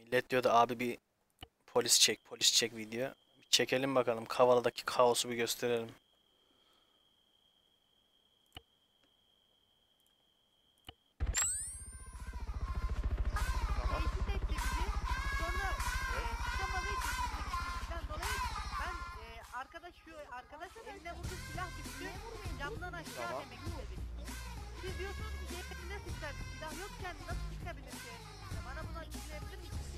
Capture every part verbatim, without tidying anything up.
Millet diyordu abi bir polis çek, polis çek video. Çekelim bakalım. Kavala'daki kaosu bir gösterelim. Tamam. Tehdit etti bizi. Sonra e, Evet. çıkamadığı için bizi gittiğimizden dolayı ben e, arkadaş şu arkadaş eline vurdu, silah düştü. Camdan aşağı Tamam. demek istedik. Siz diyorsunuz ki cebinde sıçrar, silah yokken nasıl çıkabilir ki? Ya bana bunu açıklayabilir misiniz?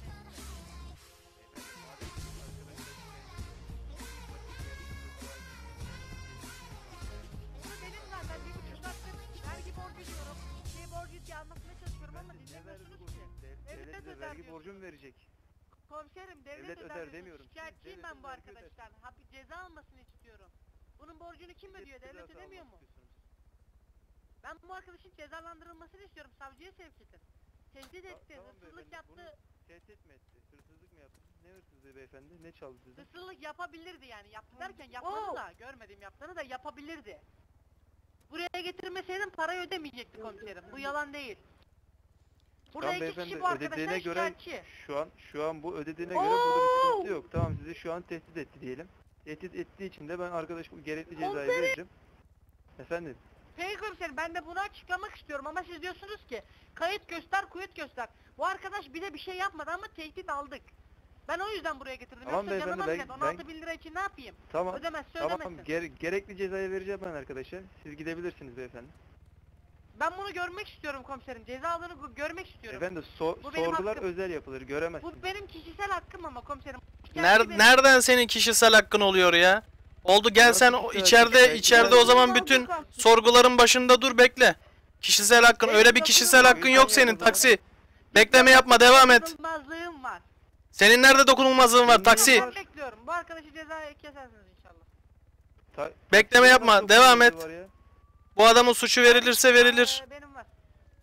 Bunu benim zaten bir buçuk saattir vergi borcu diyorum. Şey borcu diye anlatmaya çalışıyorum ama dinlemiyorsunuz ki. Devlet size vergi borcu mu verecek? Komiserim devlet, Devlet öder öder demiyorum. Siz Şikayetçiyim devletin ben bu vergi öder. arkadaştan. Ha, bir ceza almasını istiyorum. Bunun borcunu kim ödüyor? Devlet cezası ödemiyor almak mu? istiyorsunuz. Ben bu arkadaşın cezalandırılmasını istiyorum. Savcıya sevk edin. Tehdit Ta- etti, tamam hırsızlık beyefendi, yaptı. bunu tehdit mi etti? Hırsızlık mı yaptı? Ne hırsızlığı beyefendi? Ne çaldı sizden? Hırsızlık yapabilirdi yani. Yaptı derken yapmadı da. Görmedim yaptığını da yapabilirdi. Buraya getirmeseydim parayı ödemeyecekti komiserim. Bu yalan değil. Burada Tamam iki beyefendi, kişi bu arkadaştan ödediğine göre şikayetçi. şu an şu an bu ödediğine göre burada bir sıkıntı yok. Tamam, sizi şu an tehdit etti diyelim. Tehdit ettiği için de ben arkadaş bu gerekli cezayı Komiserim. vereceğim. Efendim? Peki komiserim ben de bunu açıklamak istiyorum ama siz diyorsunuz ki kayıt göster, kuyut göster. Bu arkadaş bir de bir şey yapmadı ama tehdit aldık. Ben o yüzden buraya getirdim. Tamam Yoksa beyefendi, canıma ben- minnet on ben- altı bin lira için ne yapayım? Tamam. Ödemezse Tamam, ödemesin. ger- gerekli cezayı vereceğim ben arkadaşa. Siz gidebilirsiniz beyefendi. Ben bunu görmek istiyorum komiserim. Cezalarını gö- görmek istiyorum. Efendim so- Bu benim sorgular hakkım. özel yapılır, göremezsiniz. Bu benim kişisel hakkım ama komiserim. Ner Şikayetçi benim. nereden senin kişisel hakkın oluyor ya? Oldu gel Nasıl sen o kişisel içeride hakkın? içeride o zaman bütün sorguların başında dur bekle. Kişisel hakkın Benim öyle bir kişisel hakkın yok senin taksi. Bekleme yapma devam et. Dokunulmazlığım var. Senin nerede dokunulmazlığın var taksi? Ben bekliyorum. Bu arkadaşı cezaya kesersiniz inşallah. Ta- Bekleme taksinin yapma, nasıl devam et. var ya? Bu adamın suçu verilirse verilir. Ee, benim var.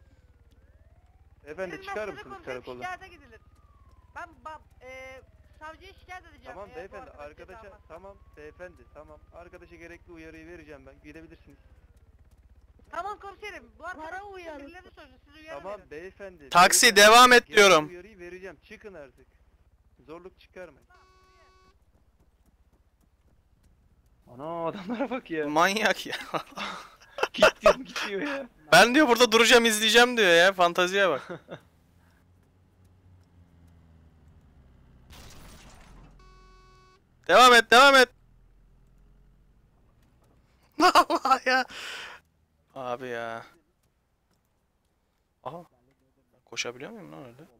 Efendi Verilmezse çıkar de mısınız komiserim karakoldan? şikayete gidilir. Ben ba e, savcıya şikayet edeceğim. Tamam eğer bu beyefendi, arkadaş ceza arkadaşa almazsa. tamam beyefendi tamam arkadaşa gerekli uyarıyı vereceğim ben, gidebilirsiniz. Tamam komiserim. Bu arkadaş birileri sözü siz uyarı Tamam verin. beyefendi. Taksi beyefendi, devam et gerekli diyorum. uyarıyı vereceğim, çıkın artık. Zorluk çıkarmayın. Ana adamlara bak ya. Manyak ya. Git diyorum gitmiyor ya. Ben diyor burada duracağım izleyeceğim diyor ya. Fantaziye bak. Devam et devam et. Allah ya. Abi ya. Aha. Koşabiliyor muyum lan öyle?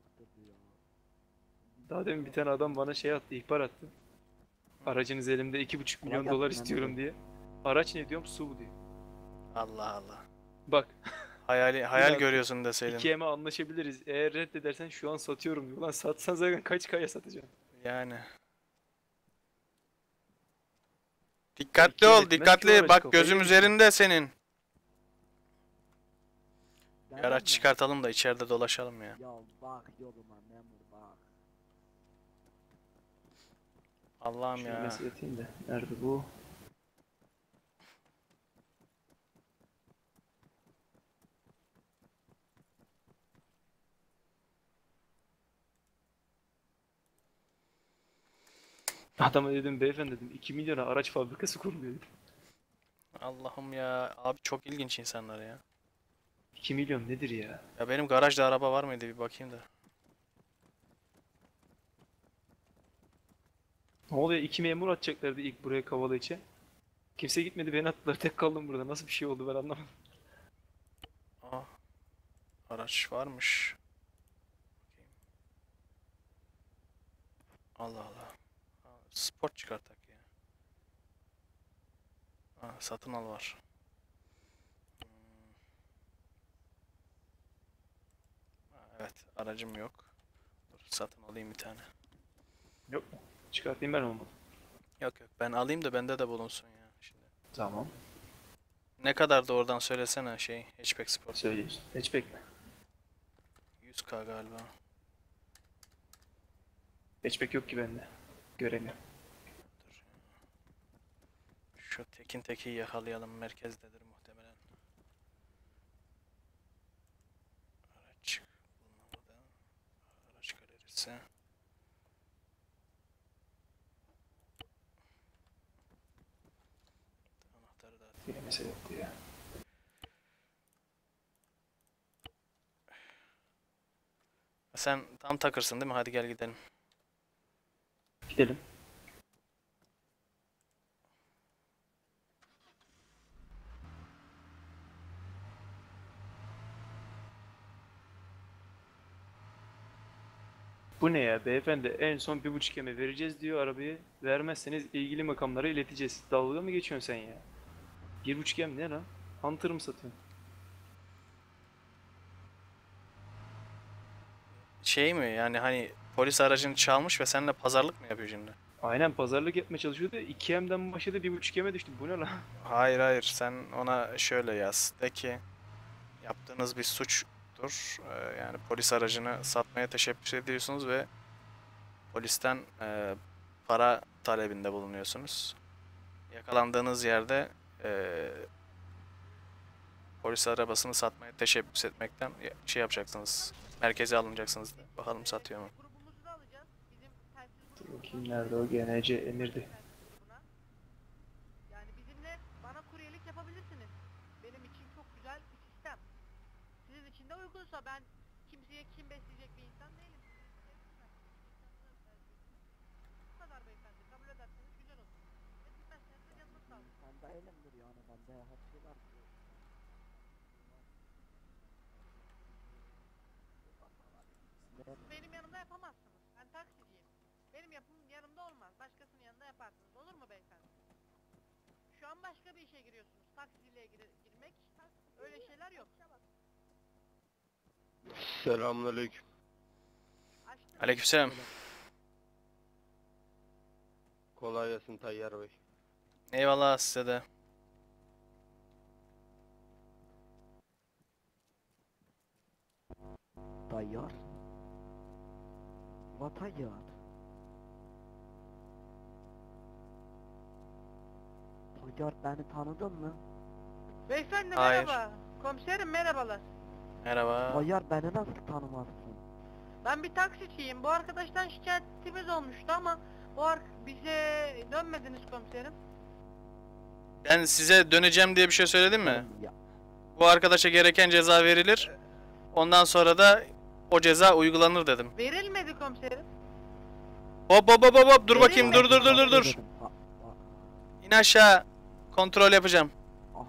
Daha demin bir tane adam bana şey attı, ihbar attı. Aracınız elimde iki buçuk milyon dolar istiyorum diye. Araç ne diyorum? Su bu diyor. Allah Allah. Bak, Hayali hayal Biraz görüyorsun deseydin. iki M'e anlaşabiliriz. Eğer reddedersen şu an satıyorum diyor. Ulan satsan zaten kaç kaya satacaksın? Yani. Dikkatli İki ol, yönetmez ki o dikkatli. araç, Bak kafayı gözüm yemiş. üzerinde senin. Bir araç çıkartalım da içeride dolaşalım ya. Ya bak yoluma memur bak. Allah'ım Şunu ya. mesaj atayım da. Nerede bu? Adama dedim beyefendi dedim iki milyona araç fabrikası kuruluyor dedim. Allah'ım ya. Abi çok ilginç insanlar ya. iki milyon nedir ya? Ya benim garajda araba var mıydı bir bakayım da. Ne oluyor? İki memur atacaklardı ilk buraya Kavala içe. Kimse gitmedi, beni attılar. Tek kaldım burada. Nasıl bir şey oldu ben anlamadım. Aa. Araç varmış. Bakayım. Allah Allah. Ha, sport çıkartak ya. Ha, satın al var. Hmm. Ha, evet aracım yok. Dur satın alayım bir tane. Yok mu? Çıkartayım ben olmadı. Yok yok ben alayım da bende de bulunsun ya şimdi. Tamam. Ne kadar da oradan söylesene şey Hatchback Sport. Söyleyeyim. Hatchback mi? yüz K galiba. Hatchback yok ki bende. Göremiyorum. Dur. Şu Tekin Teki'yi yakalayalım. Merkezdedir muhtemelen. Araç bulunamadı. Araç galerisi. neyse. Anahtarı da Yine mesele yoktu ya. Sen tam takırsın değil mi? Hadi gel gidelim. Gidelim. Bu ne ya beyefendi, en son bir buçuk eme vereceğiz diyor arabayı. Vermezseniz ilgili makamlara ileteceğiz. Dalga mı geçiyorsun sen ya? Bir buçuk em ne lan? Hunter mı satıyorsun? Şey mi yani hani polis aracını çalmış ve seninle pazarlık mı yapıyor şimdi? Aynen pazarlık yapmaya çalışıyordu. iki emden başladı bir buçuk eme düştü. Bu ne lan? Hayır hayır, sen ona şöyle yaz. De ki yaptığınız bir suçtur. Ee, yani polis aracını satmaya teşebbüs ediyorsunuz ve polisten e, para talebinde bulunuyorsunuz. Yakalandığınız yerde e, polis arabasını satmaya teşebbüs etmekten şey yapacaksınız. Merkeze alınacaksınız. Bakalım satıyor mu? Grubumuzu da alacağız. Bizim telsiz Dur bakayım nerede o G N C Emir'di. grubuna. Yani bizimle bana kuryelik yapabilirsiniz. Benim için çok güzel bir sistem. Sizin için de uygunsa, ben kimseye kim besleyecek bir insan değilim. Bu kadar beyefendi. Kabul ederseniz güzel olur. Etmezseniz de canınız sağ olsun. Ben de elimdir yani bende her şey var. Benim yanımda yapamazsınız. Ben taksiciyim. Benim yapım yanımda olmaz. Başkasının yanında yaparsınız. Olur mu beyefendi? Şu an başka bir işe giriyorsunuz. Taksiyle gir girmek. Öyle şeyler yok. Selamünaleyküm. Açtım. Aleykümselam. Kolay gelsin Tayyar Bey. Eyvallah size de. Tayyar. What tayyar? Tayyar beni tanıdın mı? Beyefendi Hayır. merhaba. Komiserim merhabalar. Merhaba. Tayyar beni nasıl tanımazsın? Ben bir taksiciyim. Bu arkadaştan şikayetimiz olmuştu ama bu ar bize dönmediniz komiserim. Ben size döneceğim diye bir şey söyledim mi? Ya, Bu arkadaşa gereken ceza verilir. Ondan sonra da o ceza uygulanır dedim. Verilmedi komiserim. Hop hop hop hop hop, dur Vereyim bakayım, mi? dur dur dur dur dur. dedim. Ah, ah, İn aşağı. Kontrol yapacağım. ah.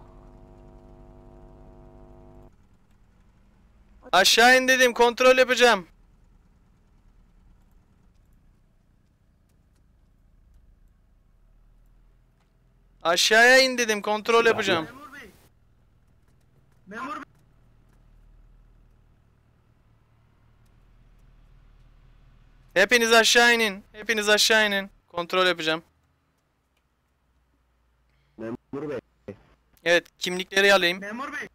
Aşağı in dedim, kontrol yapacağım. Aşağıya in dedim, kontrol yapacağım. Memur bey. Memur bey. Hepiniz aşağı inin. Hepiniz aşağı inin. Kontrol yapacağım. Memur Bey. Evet, kimlikleri alayım. Memur bey.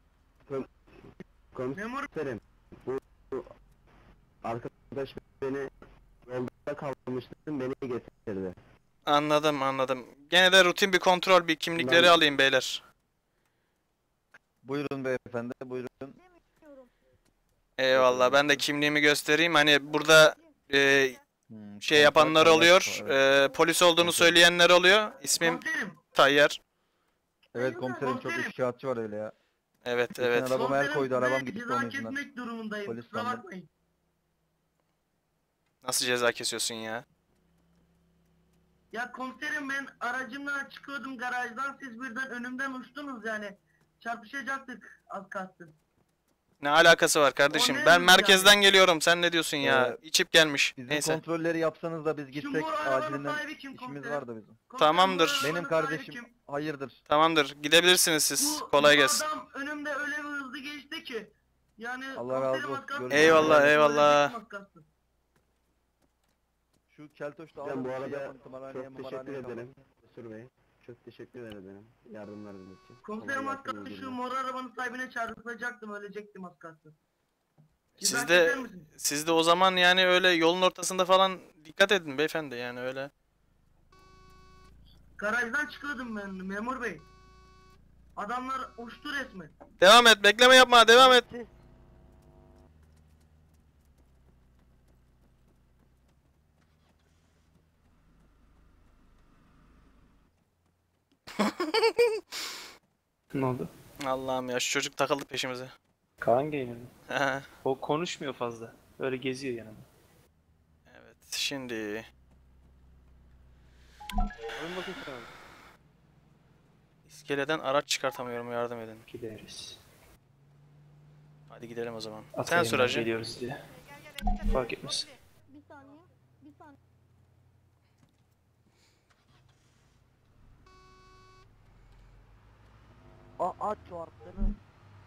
Memur Komiserim. Bu, bu arkadaş beni yolda kalmıştı, beni getirdi. Anladım anladım. Gene de rutin bir kontrol, bir kimlikleri Ben- alayım beyler. Buyurun beyefendi, buyurun. Eyvallah, ben de kimliğimi göstereyim. Hani burada e, Hmm, şey yapanlar oluyor. E, polis olduğunu söyleyenler oluyor. İsmim komiserim. Tayyar. Evet komiserim, çok şikayetçi var öyle ya. Evet Geçen evet. arabama el koydu, arabam size gitti ceza onun yüzünden. kesmek durumundayım. Polis Kusura sandım. bakmayın. Nasıl ceza kesiyorsun ya? Ya komiserim, ben aracımla çıkıyordum garajdan, siz birden önümden uçtunuz yani. Çarpışacaktık az kalsın. Ne alakası var kardeşim? O ne Ben yani? merkezden geliyorum. Sen ne diyorsun ya? Ee, İçip gelmiş. Bizim Neyse. kontrolleri yapsanız da biz Şu gitsek mor arabanın acilinden sahibi kim işimiz komiserim? vardı bizim. Komiserim, Tamamdır. bu arabanın Benim sahibi kardeşim kim? hayırdır. Tamamdır. Gidebilirsiniz siz. Bu, Kolay bu gelsin. adam önümde öyle bir hızlı geçti ki. Yani Allah razı komiserim olsun. az kalsın, Görüşürüz. Eyvallah, ölecektim eyvallah. az kalsın. Şu keltoş da Ben alın, bu şey arada yapın, tımarhaneye, çok teşekkür mımarhaneye kalın. ederim Mesut Bey. Çok teşekkür ederim yardımlarınız için. Komiserim az Kolay gelsin, kalsın iyi şu günler. mor arabanın sahibine çarpılacaktım, ölecektim az kalsın. Siz Ceza de keser misiniz? siz de o zaman yani öyle yolun ortasında falan dikkat edin beyefendi, yani öyle. Garajdan çıkıyordum ben memur bey. Adamlar uçtu resmen. Devam et. Bekleme yapma. Devam et. Siz- Ne oldu? Allah'ım ya şu çocuk takıldı peşimize. Kaan Gainer mi? He, O konuşmuyor fazla. Öyle geziyor yanımda. evet şimdi Alın bakayım sen abi. iskeleden araç çıkartamıyorum, yardım edin. Gideriz. Hadi gidelim o zaman. Sen Atlayın sür ben hacı. geliyoruz diye. Gel gel enişte. Fark etmez. Bir saniye. Bir saniye. Aa aç çorapları.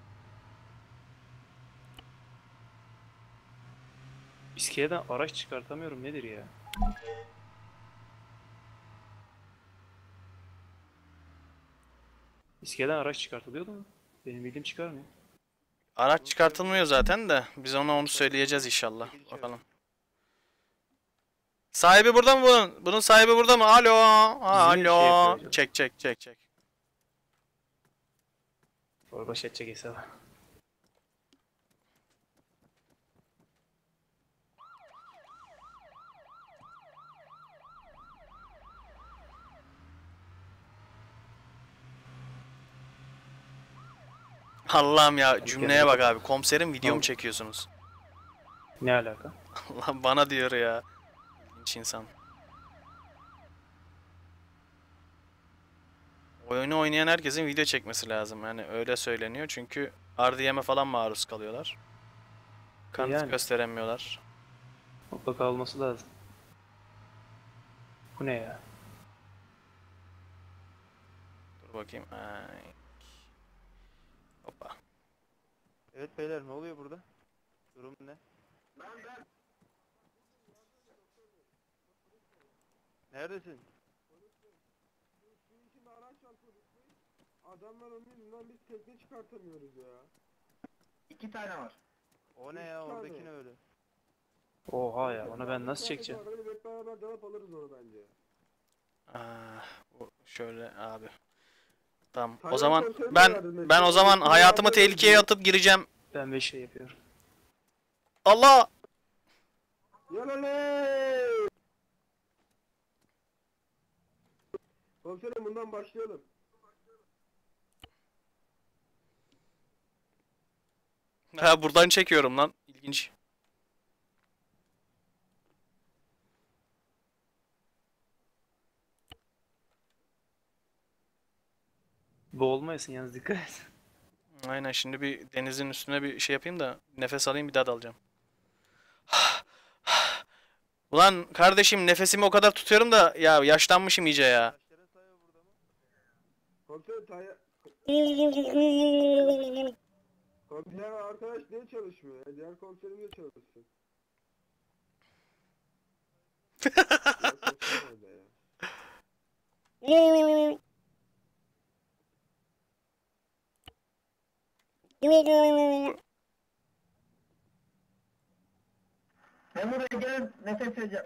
İskeleden araç çıkartamıyorum nedir ya? İskeleden araç çıkartılıyordu mu? Benim bildiğim çıkarmıyor. Araç çıkartılmıyor zaten de biz ona onu söyleyeceğiz inşallah. Bakalım. Sahibi burada mı bunun? Bunun sahibi burada mı? Alo. Ha, Bizim şey alo. yapıyor. Çek çek çek çek. Orbaş edecek hesabı. Allah'ım ya cümleye bak abi. bakalım. Komiserim video mu Al. çekiyorsunuz? Ne alaka? Allah bana diyor ya. İlginç insan. Oyunu oynayan herkesin video çekmesi lazım. Yani öyle söyleniyor çünkü R D M'e falan maruz kalıyorlar. Kanıt Yani. gösteremiyorlar. Mutlaka olması lazım. Bu ne ya? Dur bakayım. Ay. Hoppa. Evet beyler ne oluyor burada? Durum ne? Neredesin? Adamlar onun yüzünden biz tekne çıkartamıyoruz ya. İki tane var. O ne ya oradaki ne öyle? Oha ya onu ben nasıl çekeceğim? Hep beraber dalıp alırız onu bence. Ah, bu şöyle abi. Tamam. O Taylan zaman komiserim ben yardım ben o etti. zaman Biz hayatımı yardım tehlikeye ediyoruz. atıp gireceğim. Ben bir şey yapıyorum. Allah! Yalaley! Komiserim bundan başlayalım. Ha buradan çekiyorum lan. İlginç. Boğulmayasın yalnız dikkat et. Aynen şimdi bir denizin üstüne bir şey yapayım da nefes alayım bir daha dalacağım. Ulan kardeşim nefesimi o kadar tutuyorum da ya yaşlanmışım iyice ya. Taşların sahibi burada mı? Komiserim Taylan... Komiser arkadaş niye çalışmıyor ya? Diğer komiserim niye çalışsın? Diğer komiserim nerede ya? Memur Bey gelin nefes vereceğim.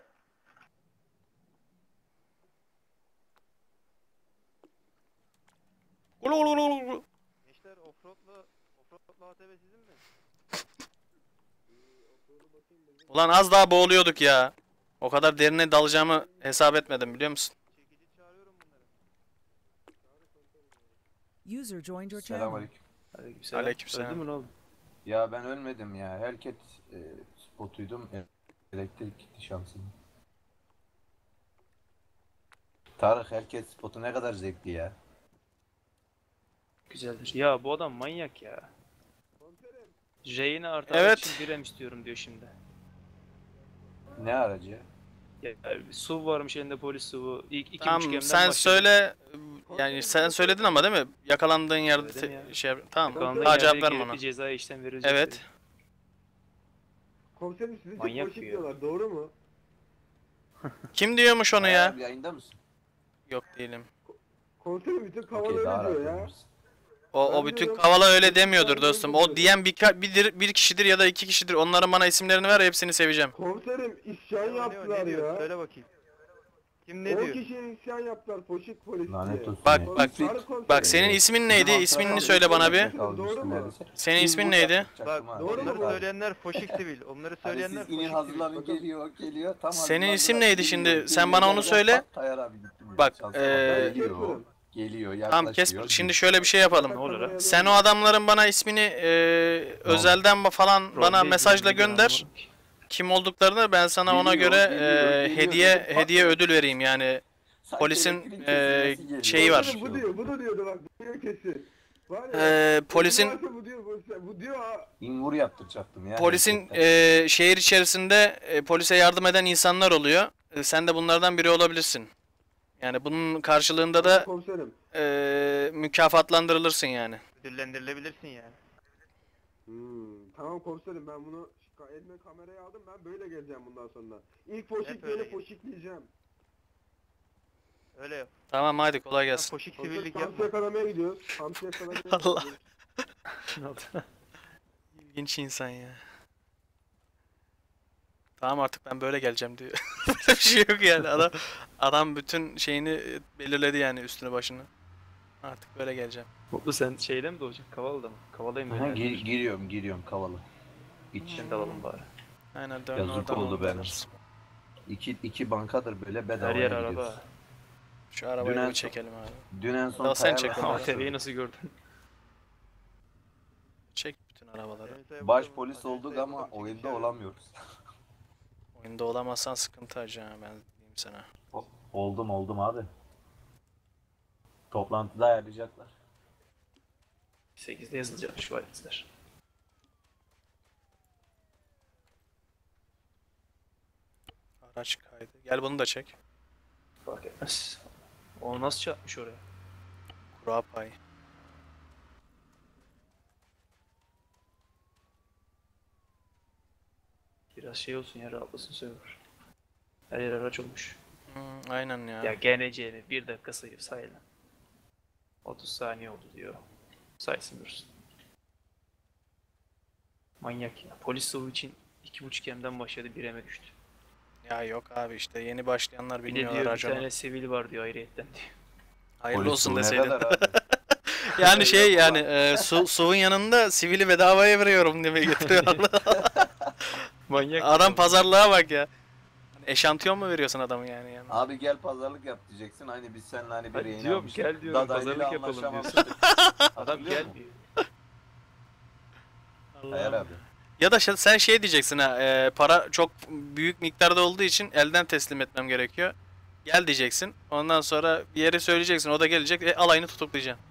Gençler offroad'la offroad'la A T V sizin mi? Ulan az daha boğuluyorduk ya. O kadar derine dalacağımı hesap etmedim biliyor musun? Çekici çağırıyorum bunları. User joined your channel. Selamünaleyküm. Aleykümselam. Aleykümselam. Öldü mü ne oldu? Ya ben ölmedim ya. Herkes e, spotuydum. E, elektrik gitti şansım. Tarık herkes spotu ne kadar zevkli ya. Güzeldir. Ya bu adam manyak ya. J'ini artırmak Evet. için birem istiyorum diyor şimdi. Ne aracı? Ya, S U V varmış elinde polis S U V'u. İlk iki buçuk Tamam M'den sen başladı. söyle yani sen söyledin ama değil mi? Yakalandığın yerde Söyledim te- ya. şey yap- tamam Yakalandığı daha yerde cevap verme gerekli ona. cezaya işlem veririz. Evet. dedi. Komiserim sizi çok Manyak boşik diyor. diyorlar doğru mu? Kim diyormuş onu ya? Abi yayında mısın? Yok değilim. Komiserim bütün kavala Okey daha öyle rahat diyor ya. olursun. O, o Ben bütün diyorum, kavala öyle ben demiyordur diyorum, dostum. diyorum. O diyen bir, bir, bir kişidir ya da iki kişidir. Onların bana isimlerini ver hepsini seveceğim. Komiserim isyan Ne, o, yaptılar ne diyor? ya. Söyle bakayım. Kim ne on diyor? kişi isyan yaptılar poşik polis Lanet diye. olsun Bak, ya. bak, İfrit. Tarık komiserim. Bak senin ismin neydi? Bizim İsmini Ankara'da söyle bana bir. kalmış Doğru üstünde mu? neredeyse. Senin Biz ismin burada neydi? yapacaktım Bak ha. doğru onları mu? söyleyenler foşik sivil. Onları Hani söyleyenler siz inin foşik sivil. hazırlanın Bakın. geliyor geliyor. Tam Senin hazırlandılar, isim neydi geliyor, şimdi? geliyor, Sen bana onu derken söyle. pat Tayyar abi gitti. Bak, Şansa eee, geliyor. Geliyor, yaklaşıyor. Tamam Casper, şimdi şöyle bir şey yapalım. Ne olur ha? Sen o adamların bana ismini e, özelden ba- falan bana Roleplay mesajla izleyen gönder. anlamadım ki. Kim olduklarını ben sana ona Geliyor, göre geliyor, e, geliyor. hediye Böyle hediye pat- ödül vereyim yani. Sanki polisin, elektrik e, kesilmesi geliyor. şeyi var. Bu diyor, bu da diyordu bak, bu diyor kesin. Var ya. E, polisin varsa bu diyor, bu, bu diyor ha. İnvur yaptıracaktım ya. polisin gerçekten. e, şehir içerisinde e, polise yardım eden insanlar oluyor. E, sen de bunlardan biri olabilirsin. Yani bunun karşılığında da Komiserim. e, mükafatlandırılırsın yani. Ödüllendirilebilirsin yani. Hmm, tamam komiserim, ben bunu ka- elime kamerayı aldım, ben böyle geleceğim bundan sonra. İlk poşik Hep böyle öyle gel. poşikleyeceğim. Öyle yap. Tamam hadi kolay Ha, gelsin. Poşik Komiserim, sivillik hamsi yapma. yakalamaya gidiyoruz. Hamsi yakalamaya Allah. gidiyoruz. Ne oldu? İlginç insan ya. Tamam artık ben böyle geleceğim diyor. Böyle bir şey yok yani. Adam adam bütün şeyini belirledi yani, üstünü başını. Artık böyle geleceğim. Mutlu sen şeyde mi doğacaksın? Kavala'da mı? Kavala'yım Aha, ben. gir- giriyorum, giriyorum kavalı. İç. Sen de alalım bari. Aynen dön Yazık oradan oldu onu benim. alırız. İki, iki bankadır böyle Her bedavaya yer gidiyoruz. araba. Şu arabayı Dünen- bir çekelim abi. Dün en son Daha sen Tayar'la çek onu. A konuştuk. T V'yi nasıl gördün? Çek bütün arabaları. Ajansaya Baş bakalım, polis ajansaya olduk ama bakalım, oyunda çekişler. olamıyoruz. Oyunda olamazsan sıkıntı acı ha, ben diyeyim sana. O- Oldum oldum abi. Toplantıda ayarlayacaklar. sekizde yazılacak şu valizler. Araç kaydı. Gel bunu da çek. Fark etmez. O nasıl çarpmış oraya? Kura pay. Biraz şey olsun ya, rahatlasın server. Her yer araç olmuş. Hmm, aynen ya. Ya G N C mi? Bir dakika sayıyor sayla. otuz saniye oldu diyor. Saysın dursun. Manyak ya. Polis o için iki buçuk M'den başladı, bir M'e düştü. Ya yok abi, işte yeni başlayanlar Bir de bilmiyorlar diyor bir raconu. tane sivil var diyor ayrıyetten diyor. Hayırlı Polis olsun bu ne deseydin. kadar abi? Yani şey yani e, su, suyun yanında sivili bedavaya veriyorum diye getiriyor. Manyak. Adam pazarlığa bak ya. Hani eşantiyon mu veriyorsun adamı yani? yani? Abi gel pazarlık yap diyeceksin. Hani biz seninle hani bir Hadi yayın diyorum, almıştık. gel diyorum, Dadaylı'yla pazarlık yapalım anlaşamamıştık. Adam Hatırlıyor musun? gelmiyor. Hayır abi. Ya da şey- sen şey diyeceksin ha, e, para çok büyük miktarda olduğu için elden teslim etmem gerekiyor. Gel diyeceksin. Ondan sonra bir yere söyleyeceksin. O da gelecek. E, alayını tutuklayacaksın.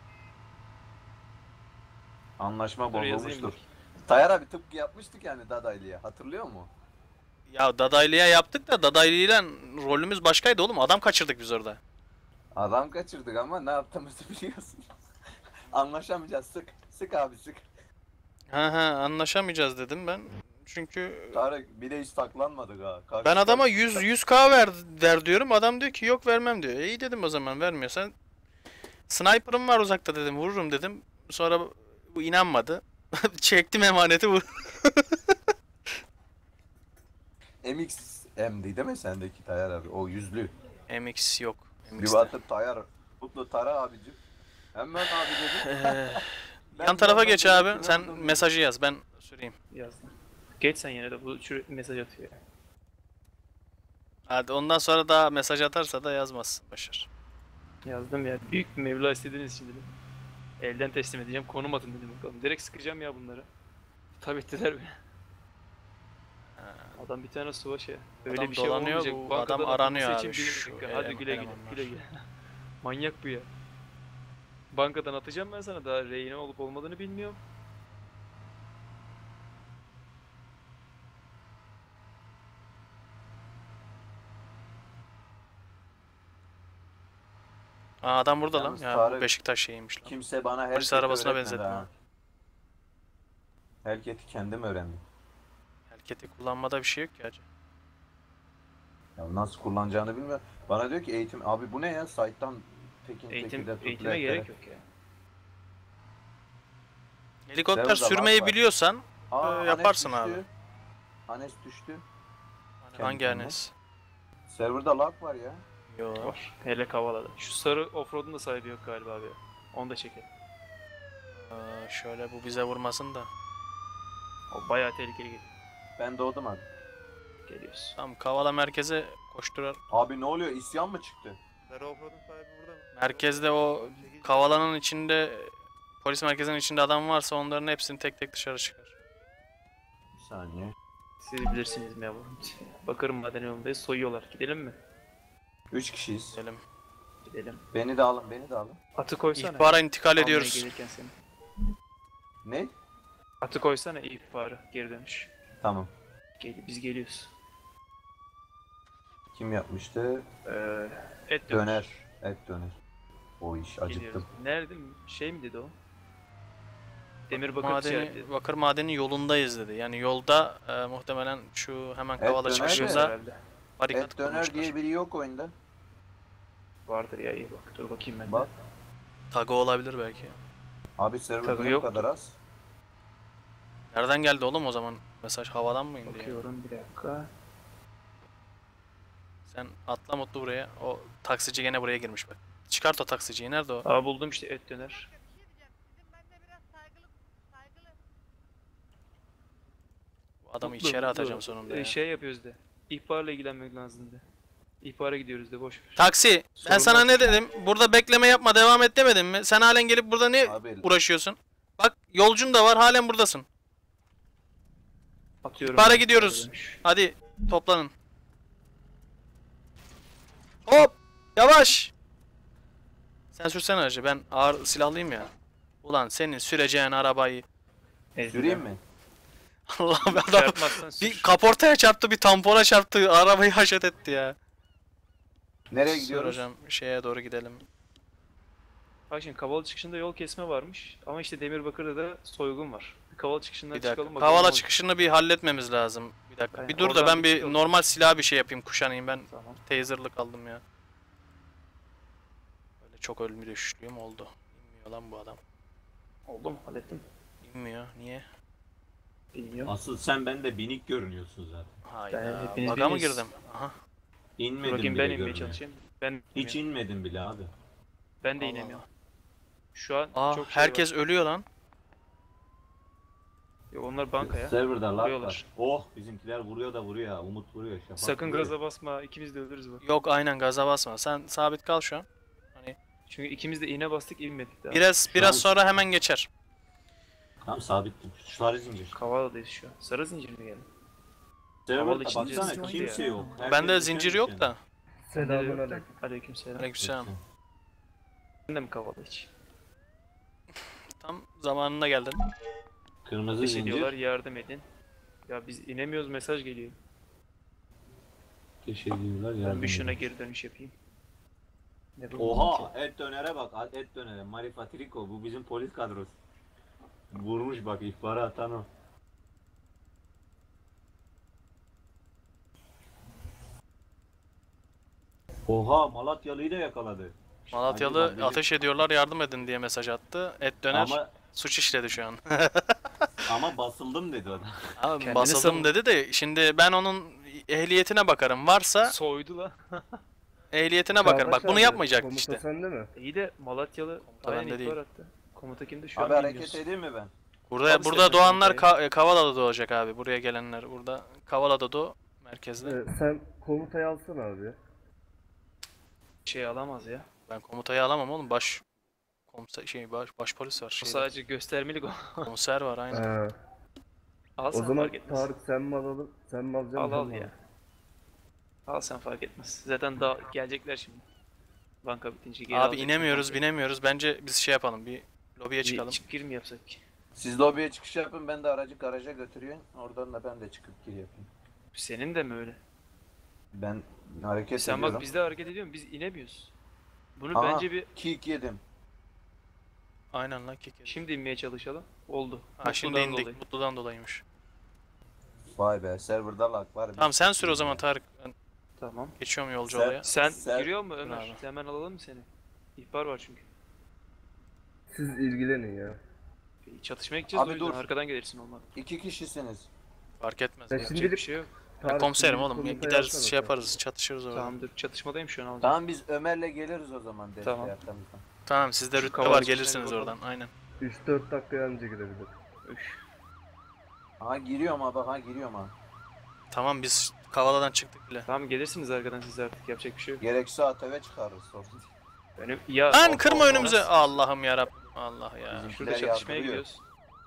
Anlaşma Dur yazayım bozulmuştur. bak. Tayyar abi tıpkı yapmıştık yani Dadaylı'ya. Hatırlıyor musun? Ya Dadaylı'ya yaptık da Dadaylı'yla rolümüz başkaydı oğlum. Adam kaçırdık biz orada. Adam kaçırdık ama ne yaptığımızı biliyorsun. Anlaşamayacağız. Sık. Sık abi sık. Ha ha, anlaşamayacağız dedim ben. Çünkü Tarık bir de hiç saklanmadık ha. Karşı ben adama karşı- yüz yüz K ver der diyorum. Adam diyor ki yok vermem diyor. E, iyi dedim o zaman, vermiyorsan. Sniper'ım var uzakta dedim. Vururum dedim. Sonra bu inanmadı. Çektim emaneti, vur. M X M'di değil mi sendeki Tayyar abi? O yüzlü. M X yok. Bir M X'te. batıp Tayyar. Mutlu Tara abicim. Hemen abi dedim. Ee, Ben yan tarafa birazdan geç abi. gerektiğini Sen anladım. mesajı yaz. Ben süreyim. Yazdım. Geç sen yine de, bu sürekli mesaj atıyor ya. Hadi ondan sonra daha mesaj atarsa da yazmazsın. Başar. Yazdım ya. Büyük bir meblağ istediğiniz için dedim. Elden teslim edeceğim. Konum atın dedim bakalım. Direkt sıkacağım ya bunları. Tabi ettiler beni. Adam bir tane suva şey. Öyle Adam bir şey dolanıyor, olmayacak. bu Bankadan adam aranıyor atılması abi, için bir şu dakika. Hadi ele- güle güle. elemanlar. Güle güle. Manyak bu ya. Bankadan atacağım ben sana. Daha rehine olup olmadığını bilmiyorum. Aa, adam burada lan. Yalnız Ya bu Tarık- Beşiktaş şeyiymiş lan. Kimse bana Polis Hellcat'i arabasına öğretmedi benzetme. ha. Hellcat'i kendim öğrendim. Hareketi kullanmada bir şey yok ki hacı. Ya nasıl kullanacağını bilmiyorum. Bana diyor ki eğitim abi bu ne ya site'tan tekin Eğitim, tekide tut eğitime rehbere. gerek yok ya. Helikopter Server'da sürmeyi lag var. biliyorsan Aa, Ee, Anes yaparsın düştü. abi. Anes düştü. hani hangi kendine. Enes? Server'da lag var ya. Yo. Var. Hele Kavala'da. Şu sarı offroad'un da sahibi yok galiba abi. Onu da çekelim. Aa, şöyle bu bize vurmasın da. O bayağı tehlikeli geliyor. Ben doğdum abi. Geliyoruz. Tamam, Kavala merkeze koşturar. Abi ne oluyor? İsyan mı çıktı? Sarı offroad'un sahibi burada mı? Merkezde o kavalanın içinde, polis merkezinin içinde adam varsa onların hepsini tek tek dışarı çıkar. Bir saniye. Siz bilirsiniz memur. Bakırım maden yolundayız. Soyuyorlar. Gidelim mi? Üç kişiyiz. Gidelim. Gidelim. Beni de alın, beni de alın. Atı koysana. İhbara intikal Almaya ediyoruz. gelirken seni. Ne? Atı koysana ihbarı. Geri dönüş. Tamam. Gel, biz geliyoruz. Kim yapmıştı? Ee, et dönüş. Döner. Et döner. O iş Geliyoruz. acıktım. Nerede? Şey mi dedi o? Demir bakır Madeni, ticareti. bakır madeni yolundayız dedi. Yani yolda e, muhtemelen şu hemen Evet, kavala döner çıkışımıza herhalde. barikat Et döner kurmuşlar. diye biri yok oyunda. Vardır ya, iyi bak. Dur bakayım ben de. Bak. Tago olabilir belki. Abi server Tabii niye yok. bu kadar az? Nereden geldi oğlum o zaman? Mesaj havadan mı indi ya? Bakıyorum bir dakika. Sen atla Mutlu buraya. O taksici gene buraya girmiş bak. Çıkart o taksiciyi. Nerede o? Aa buldum işte et döner. Bir şey diyeceğim. Sizin bende biraz saygılı saygılı. Bu adamı Mutlu, içeri Mutlu. atacağım sonunda Ee, ya. Şey yapıyoruz de. İhbarla ilgilenmek lazım de. İhbara gidiyoruz de, boş ver. Taksi, ben Sorun sana yok. ne dedim? Burada bekleme yapma, devam et demedim mi? Sen halen gelip burada ne Abi uğraşıyorsun? Bak yolcun da var, halen buradasın. Atıyorum. İhbara ben. gidiyoruz. Dönüş. Hadi toplanın. Hop! Yavaş! Sen sürsene aracı, ben ağır silahlıyım ya. Ulan senin süreceğin arabayı... süreyim mi? Allah'ım adam Çarpmazsan sür. bir kaportaya çarptı, bir tampona çarptı, arabayı haşet etti ya. Nereye Sür gidiyoruz? hocam, şeye doğru gidelim. Bak şimdi Kavala çıkışında yol kesme varmış. Ama işte Demirbakır'da da soygun var. Bir Kavala çıkışından Bir dakika, çıkalım bakalım. ne Kavala olacak. çıkışını bir halletmemiz lazım. Bir dakika, Aynen, bir dur da oradan ben bir bir çıkalım. normal silah bir şey yapayım, kuşanayım ben. Tamam. Taser'lık aldım ya. Böyle çok ölümlü düşüşlüğüm oldu. İnmiyor lan bu adam. Oldu mu? Hallettim. İnmiyor. Niye? Bilmiyorum. Asıl sen bende binik görünüyorsun zaten. Hayda. hepiniz Baga mı biniz. girdim? Aha. Dur İnmedim bakayım bile ben inmeye görmeye. çalışayım. Ben Hiç inmedim bile abi. Ben de Allah inemiyorum. Şu an Aa, çok şey herkes var. ölüyor lan. Yok, onlar bankaya. Serverda lag Vuruyorlar. var. Oh bizimkiler vuruyor da vuruyor ha. Umut vuruyor. Şafak Sakın vuruyor. gaza basma. İkimiz de ölürüz bak. Yok, aynen gaza basma. Sen sabit kal şu an. Çünkü ikimiz de iğne bastık, inmedik daha. Biraz Şu biraz an- sonra hemen geçer. Tamam sabittim. Şu sarı zincir. Kavala'dayız şu an. Sarı zincir mi geldi? Serverda Havalı içince baksana sıkıntı kimse ya. yok. Herkes Bende düşen zincir yok düşen. da. Selamünaleyküm. Aleykümselam. Aleykümselam. Sen de mi Kavala hiç? Tam zamanında geldin. Kırmızı Ateş zincir. ediyorlar, yardım edin. Ya biz inemiyoruz, mesaj geliyor. Ateş ediyorlar Ben yardım bir şuna ediyor. geri dönüş yapayım. Ne bu? Oha et dönere bak. Et dönere. Marifa Triko. Bu bizim polis kadrosu. Vurmuş bak ihbarı atan o. Oha Malatyalı'yı da yakaladı. Malatyalı Hadi bak, ateş ediyorlar, yardım edin diye mesaj attı. Et döner. Ama Suç işledi şu an. ama basıldım dedi o da. Abi Kendini basıldım savun. dedi de şimdi ben onun ehliyetine bakarım. Varsa Soydu la. ehliyetine bakarım. Bak bunu yapmayacak işte. Sende mi? İyi de Malatyalı Komuta aynen bende ihbar değil. attı. Komuta kimdi şu Abi an hareket bilmiyoruz. edeyim mi ben? Burada Abi burada sen doğanlar komutayı- Ka- e, Kavala'da doğacak abi. Buraya gelenler burada. Kavala'da doğ merkezde. sen komutayı alsana abi. Şey alamaz ya. Ben komutayı alamam oğlum. Baş komiser şey baş, baş polis var. O Şeyde. sadece göstermelik o. Komiser var aynen. Al sen fark etmez. sen mi alalım? Sen mi alacaksın? Al al ya. Al sen fark etmez. Zaten daha gelecekler şimdi. Banka bitince geri Abi alacak inemiyoruz, bankayı. binemiyoruz. Bence biz şey yapalım. Bir lobiye Bir çıkalım. çık gir mi yapsak? Siz lobiye çıkış yapın, ben de aracı garaja götürüyorum. Oradan da ben de çıkıp gir yapayım. Senin de mi öyle? Ben hareket Sen ediyorum. bak biz de hareket ediyorsun, biz inemiyoruz. Bunu Aha. bence bir Kick yedim. Aynen lan kick. şimdi inmeye çalışalım. Oldu. Ha şimdi Mutludan indik. dolayı. Mutludan dolayıymış. Vay be, serverda lag var. Tamam sen sür o zaman Tarık. Ben Tamam. geçiyorum yolcu Sen- oraya. Sen Sen- giriyor mu Ömer? abi. Hemen alalım mı seni? İhbar var çünkü. Siz ilgilenin ya. Çatışmaya gideceğiz Abi o yüzden dur. arkadan gelirsin olmadı. İki kişisiniz. Fark etmez. Ben ya. şimdi- Yapacak bir şey yok. Ben komiserim oğlum. Gideriz şey yaparız. Çatışırız orada. Tamam dur çatışmadayım şu an alacağım. Tamam biz Ömer'le geliriz o zaman desteğe Tamam. arkamızdan. Tamam sizde Şu rütbe kavala var çıkışına gelirsiniz bir bakalım. oradan. Aynen. üç dört dakika önce gidebilir. Üf. Ha giriyorum ha bak ha giriyorum ha. Tamam biz Kavala'dan çıktık bile. Tamam gelirsiniz arkadan siz artık yapacak bir şey yok. Gerekirse A T V çıkarırız sorun değil. Benim ya Lan o- kırma o- önümüze. Allah'ım yarabbim. Allah ya. Bizim- Şurada Bizimkiler çatışmaya yardırıyor. gidiyoruz.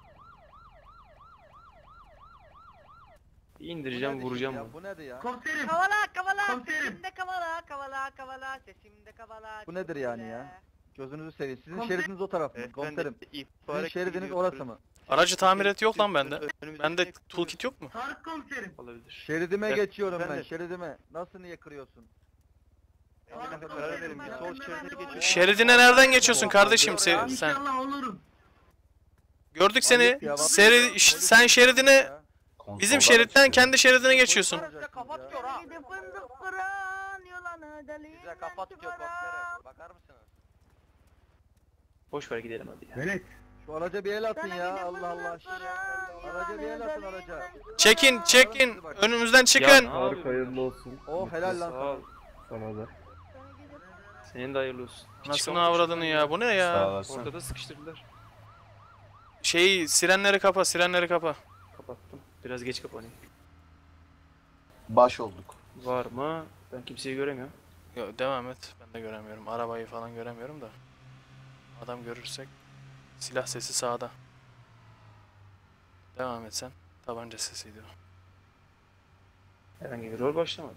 Bir indireceğim vuracağım bunu. Bu nedir ya? Komiserim. Kavala kavala. Sesimde kavala kavala kavala. Sesimde kavala. Bu nedir yani ya? Gözünüzü seveyim. Sizin Komiserim- şeridiniz o taraf mı? Komiserim. Sizin şeridiniz orası mı? Aracı tamir et yok lan bende. Bende toolkit yok mu? Tarık komiserim. Olabilir. Şeridime Evet, geçiyorum ben, efendim. şeridime. Nasıl niye kırıyorsun? Tarık karar verin, komiserim, bir ben sol önüme şeride ben de geçiyorum. Şeridine nereden geçiyorsun kardeşim sen? sen? olurum. Gördük seni. Ayıp ya, bak- Seri, Polis sen şeridine ya. bizim Konsoldan şeritten çıkıyor. kendi şeridine geçiyorsun. Polis Kafa tutuyor ha. Gidi fındık kıran yolanı deliğinden Bize kafa tutuyor komiserim. Bakar mısınız? Boş ver gidelim hadi ya. Velet. Şu araca bir el atın ya. Allah Allah. Araca bir el atın araca. Çekin çekin. Önümüzden Ya çıkın. ne Harika yapıyorsun? hayırlı olsun. Oh helal lan Sağ ol. sana. Sana da. Senin de hayırlı olsun. Hiç Nasıl çıkamadık avradını şuradan ya? Bu ne Sağ ya? olasın. Ortada sıkıştırdılar. Şey sirenleri kapa, sirenleri kapa. Kapattım. Biraz geç kapanayım. Baş olduk. Var mı? Ben kimseyi göremiyorum. Yo, devam et. Ben de göremiyorum. Arabayı falan göremiyorum da. Adam görürsek. Silah sesi sağda. Devam et sen. Tabanca sesiydi o. Herhangi bir rol başlamadı.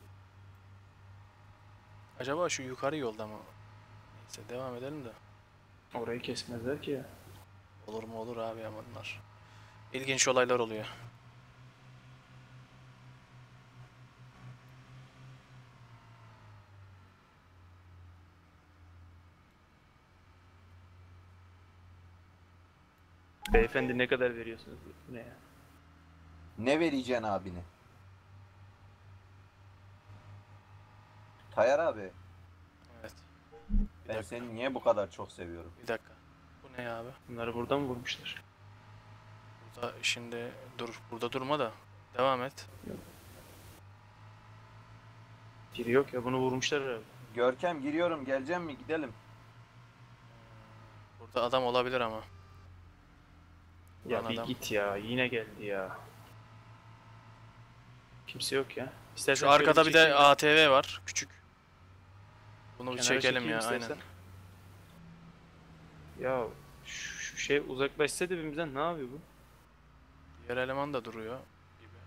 Acaba şu yukarı yolda mı? Neyse devam edelim de. Orayı kesmezler ki ya. Olur mu olur abi ama bunlar. İlginç olaylar oluyor. Beyefendi ne kadar veriyorsunuz? Bu ne ya? Ne vereceksin abine? Tayyar abi, Evet. Bir ben dakika. seni niye bu kadar çok seviyorum? Bir dakika. Bu ne ya abi? Bunları buradan mı vurmuşlar? Burada şimdi dur. Burada durma da. Devam et. Biri yok ya, bunu vurmuşlar herhalde. Görkem giriyorum, geleceğim mi? Gidelim. Burada adam olabilir ama. Ya Ulan bir adam. git ya, yine geldi ya. Kimse yok ya. İstersen Şu şöyle arkada bir de çekeyim. A T V var. Küçük. Bunu bir Kenara çekelim çekeyim ya istersen. aynen. Ya şu, şu şey uzaklaşsa dibimizden, ne yapıyor bu? Diğer eleman da duruyor gibi.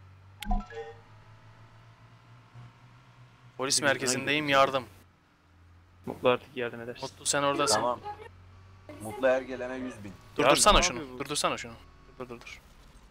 Polis Dibimizden merkezindeyim gidiyor. yardım. Mutlu artık yardım edersin. Mutlu sen oradasın. Tamam. Mutlu her gelene yüz bin. Durdursana ne şunu. yapıyor bu? Durdursana şunu. Dur dur dur.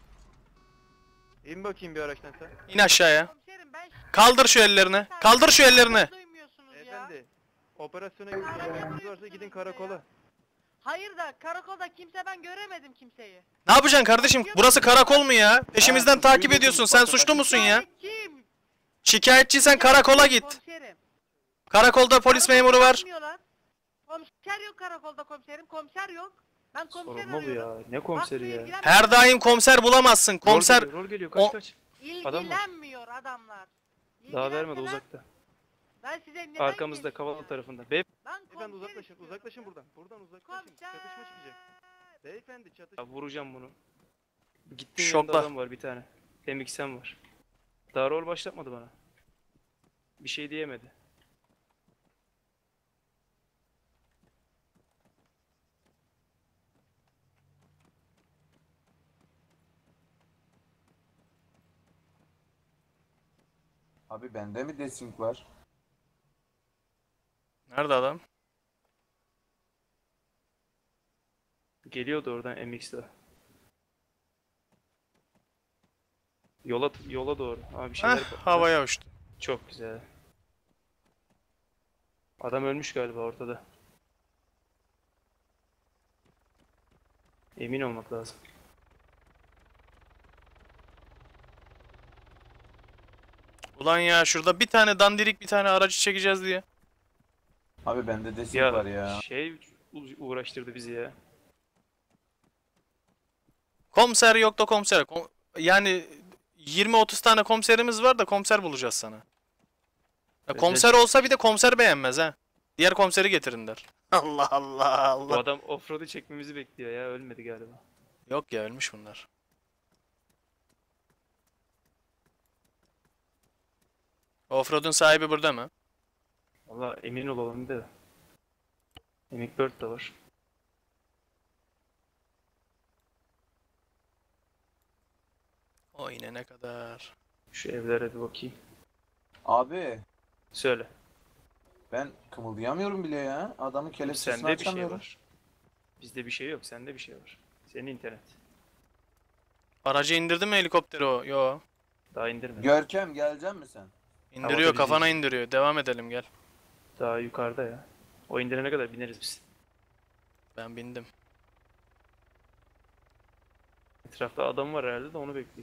İn bakayım bir araçtan sen. İn aşağıya. Komiserim ben Kaldır şu ellerini. Kaldır şu ellerini. duymuyorsunuz ya. Beyefendi. Operasyona gittiğiniz varsa gidin karakola. Hayır da karakolda kimse ben göremedim kimseyi. Ne yapacaksın kardeşim? Burası karakol mu ya? Peşimizden Ha, takip suçluyu ediyorsun. bulduk, Sen bak, suçlu bak. musun ya? Kim? Şikayetçiysen karakola git. Komiserim. Karakolda polis memuru var. Bilmiyorlar. Komiser yok karakolda komiserim. Komiser yok. Ben komiser Sorun mu bu arıyorum. ya? Ne komiseri ya? ilgilenmiyor. Her daim komiser bulamazsın. Komiser Rol geliyor, rol geliyor. Kaç O- kaç. İlgilenmiyor Adam var. adamlar. Daha vermedi, İlgilenseler uzakta. Ben size neden Arkamızda, geleyim Kavala ya? tarafında. Bey Ben Beyefendi komiser uzaklaşın, istiyorum uzaklaşın ya. buradan. Buradan uzaklaşın. Komiser. Çatışma çıkacak. Beyefendi çatışma. Ya vuracağım bunu. Gittin Şokla. yanında adam var bir tane. M X M var. Daha rol başlatmadı bana. Bir şey diyemedi. Abi bende mi desync var? Nerede adam? Geliyordu oradan M X'de. Yola yola doğru. Abi bir şeyler Heh, patladı. havaya uçtu. Çok güzel. Adam ölmüş galiba ortada. Emin olmak lazım. Ulan ya şurada bir tane dandirik bir tane aracı çekeceğiz diye. Abi bende desync Ya, var ya. şey u- uğraştırdı bizi ya. Komiser yok da komiser. Kom- yani yirmi otuz tane komiserimiz var da komiser bulacağız sana. Ya Özel- komiser olsa bir de komiser beğenmez ha. Diğer komiseri getirin der. Allah Allah Bu Allah. adam offroad'u çekmemizi bekliyor ya. Ölmedi galiba. Yok ya ölmüş bunlar. Offroad'un sahibi burada mı? Valla emin olalım da. Emik Bird de var. O yine ne kadar? Şu evlere bir bakayım. Abi Söyle. ben kımıldayamıyorum bile ya. Adamın kelepçesini Sende bir şey açamıyorum. var. Bizde bir şey yok, sende bir şey var. Senin internet. Aracı indirdi mi helikopteri o? Yo. Daha indirmedim. Görkem gelecek mi sen? İndiriyor, bizi kafana izliyor. indiriyor. Devam edelim gel. Daha yukarıda ya. O indirene kadar bineriz biz. Ben bindim. Etrafta adam var herhalde de onu bekliyor.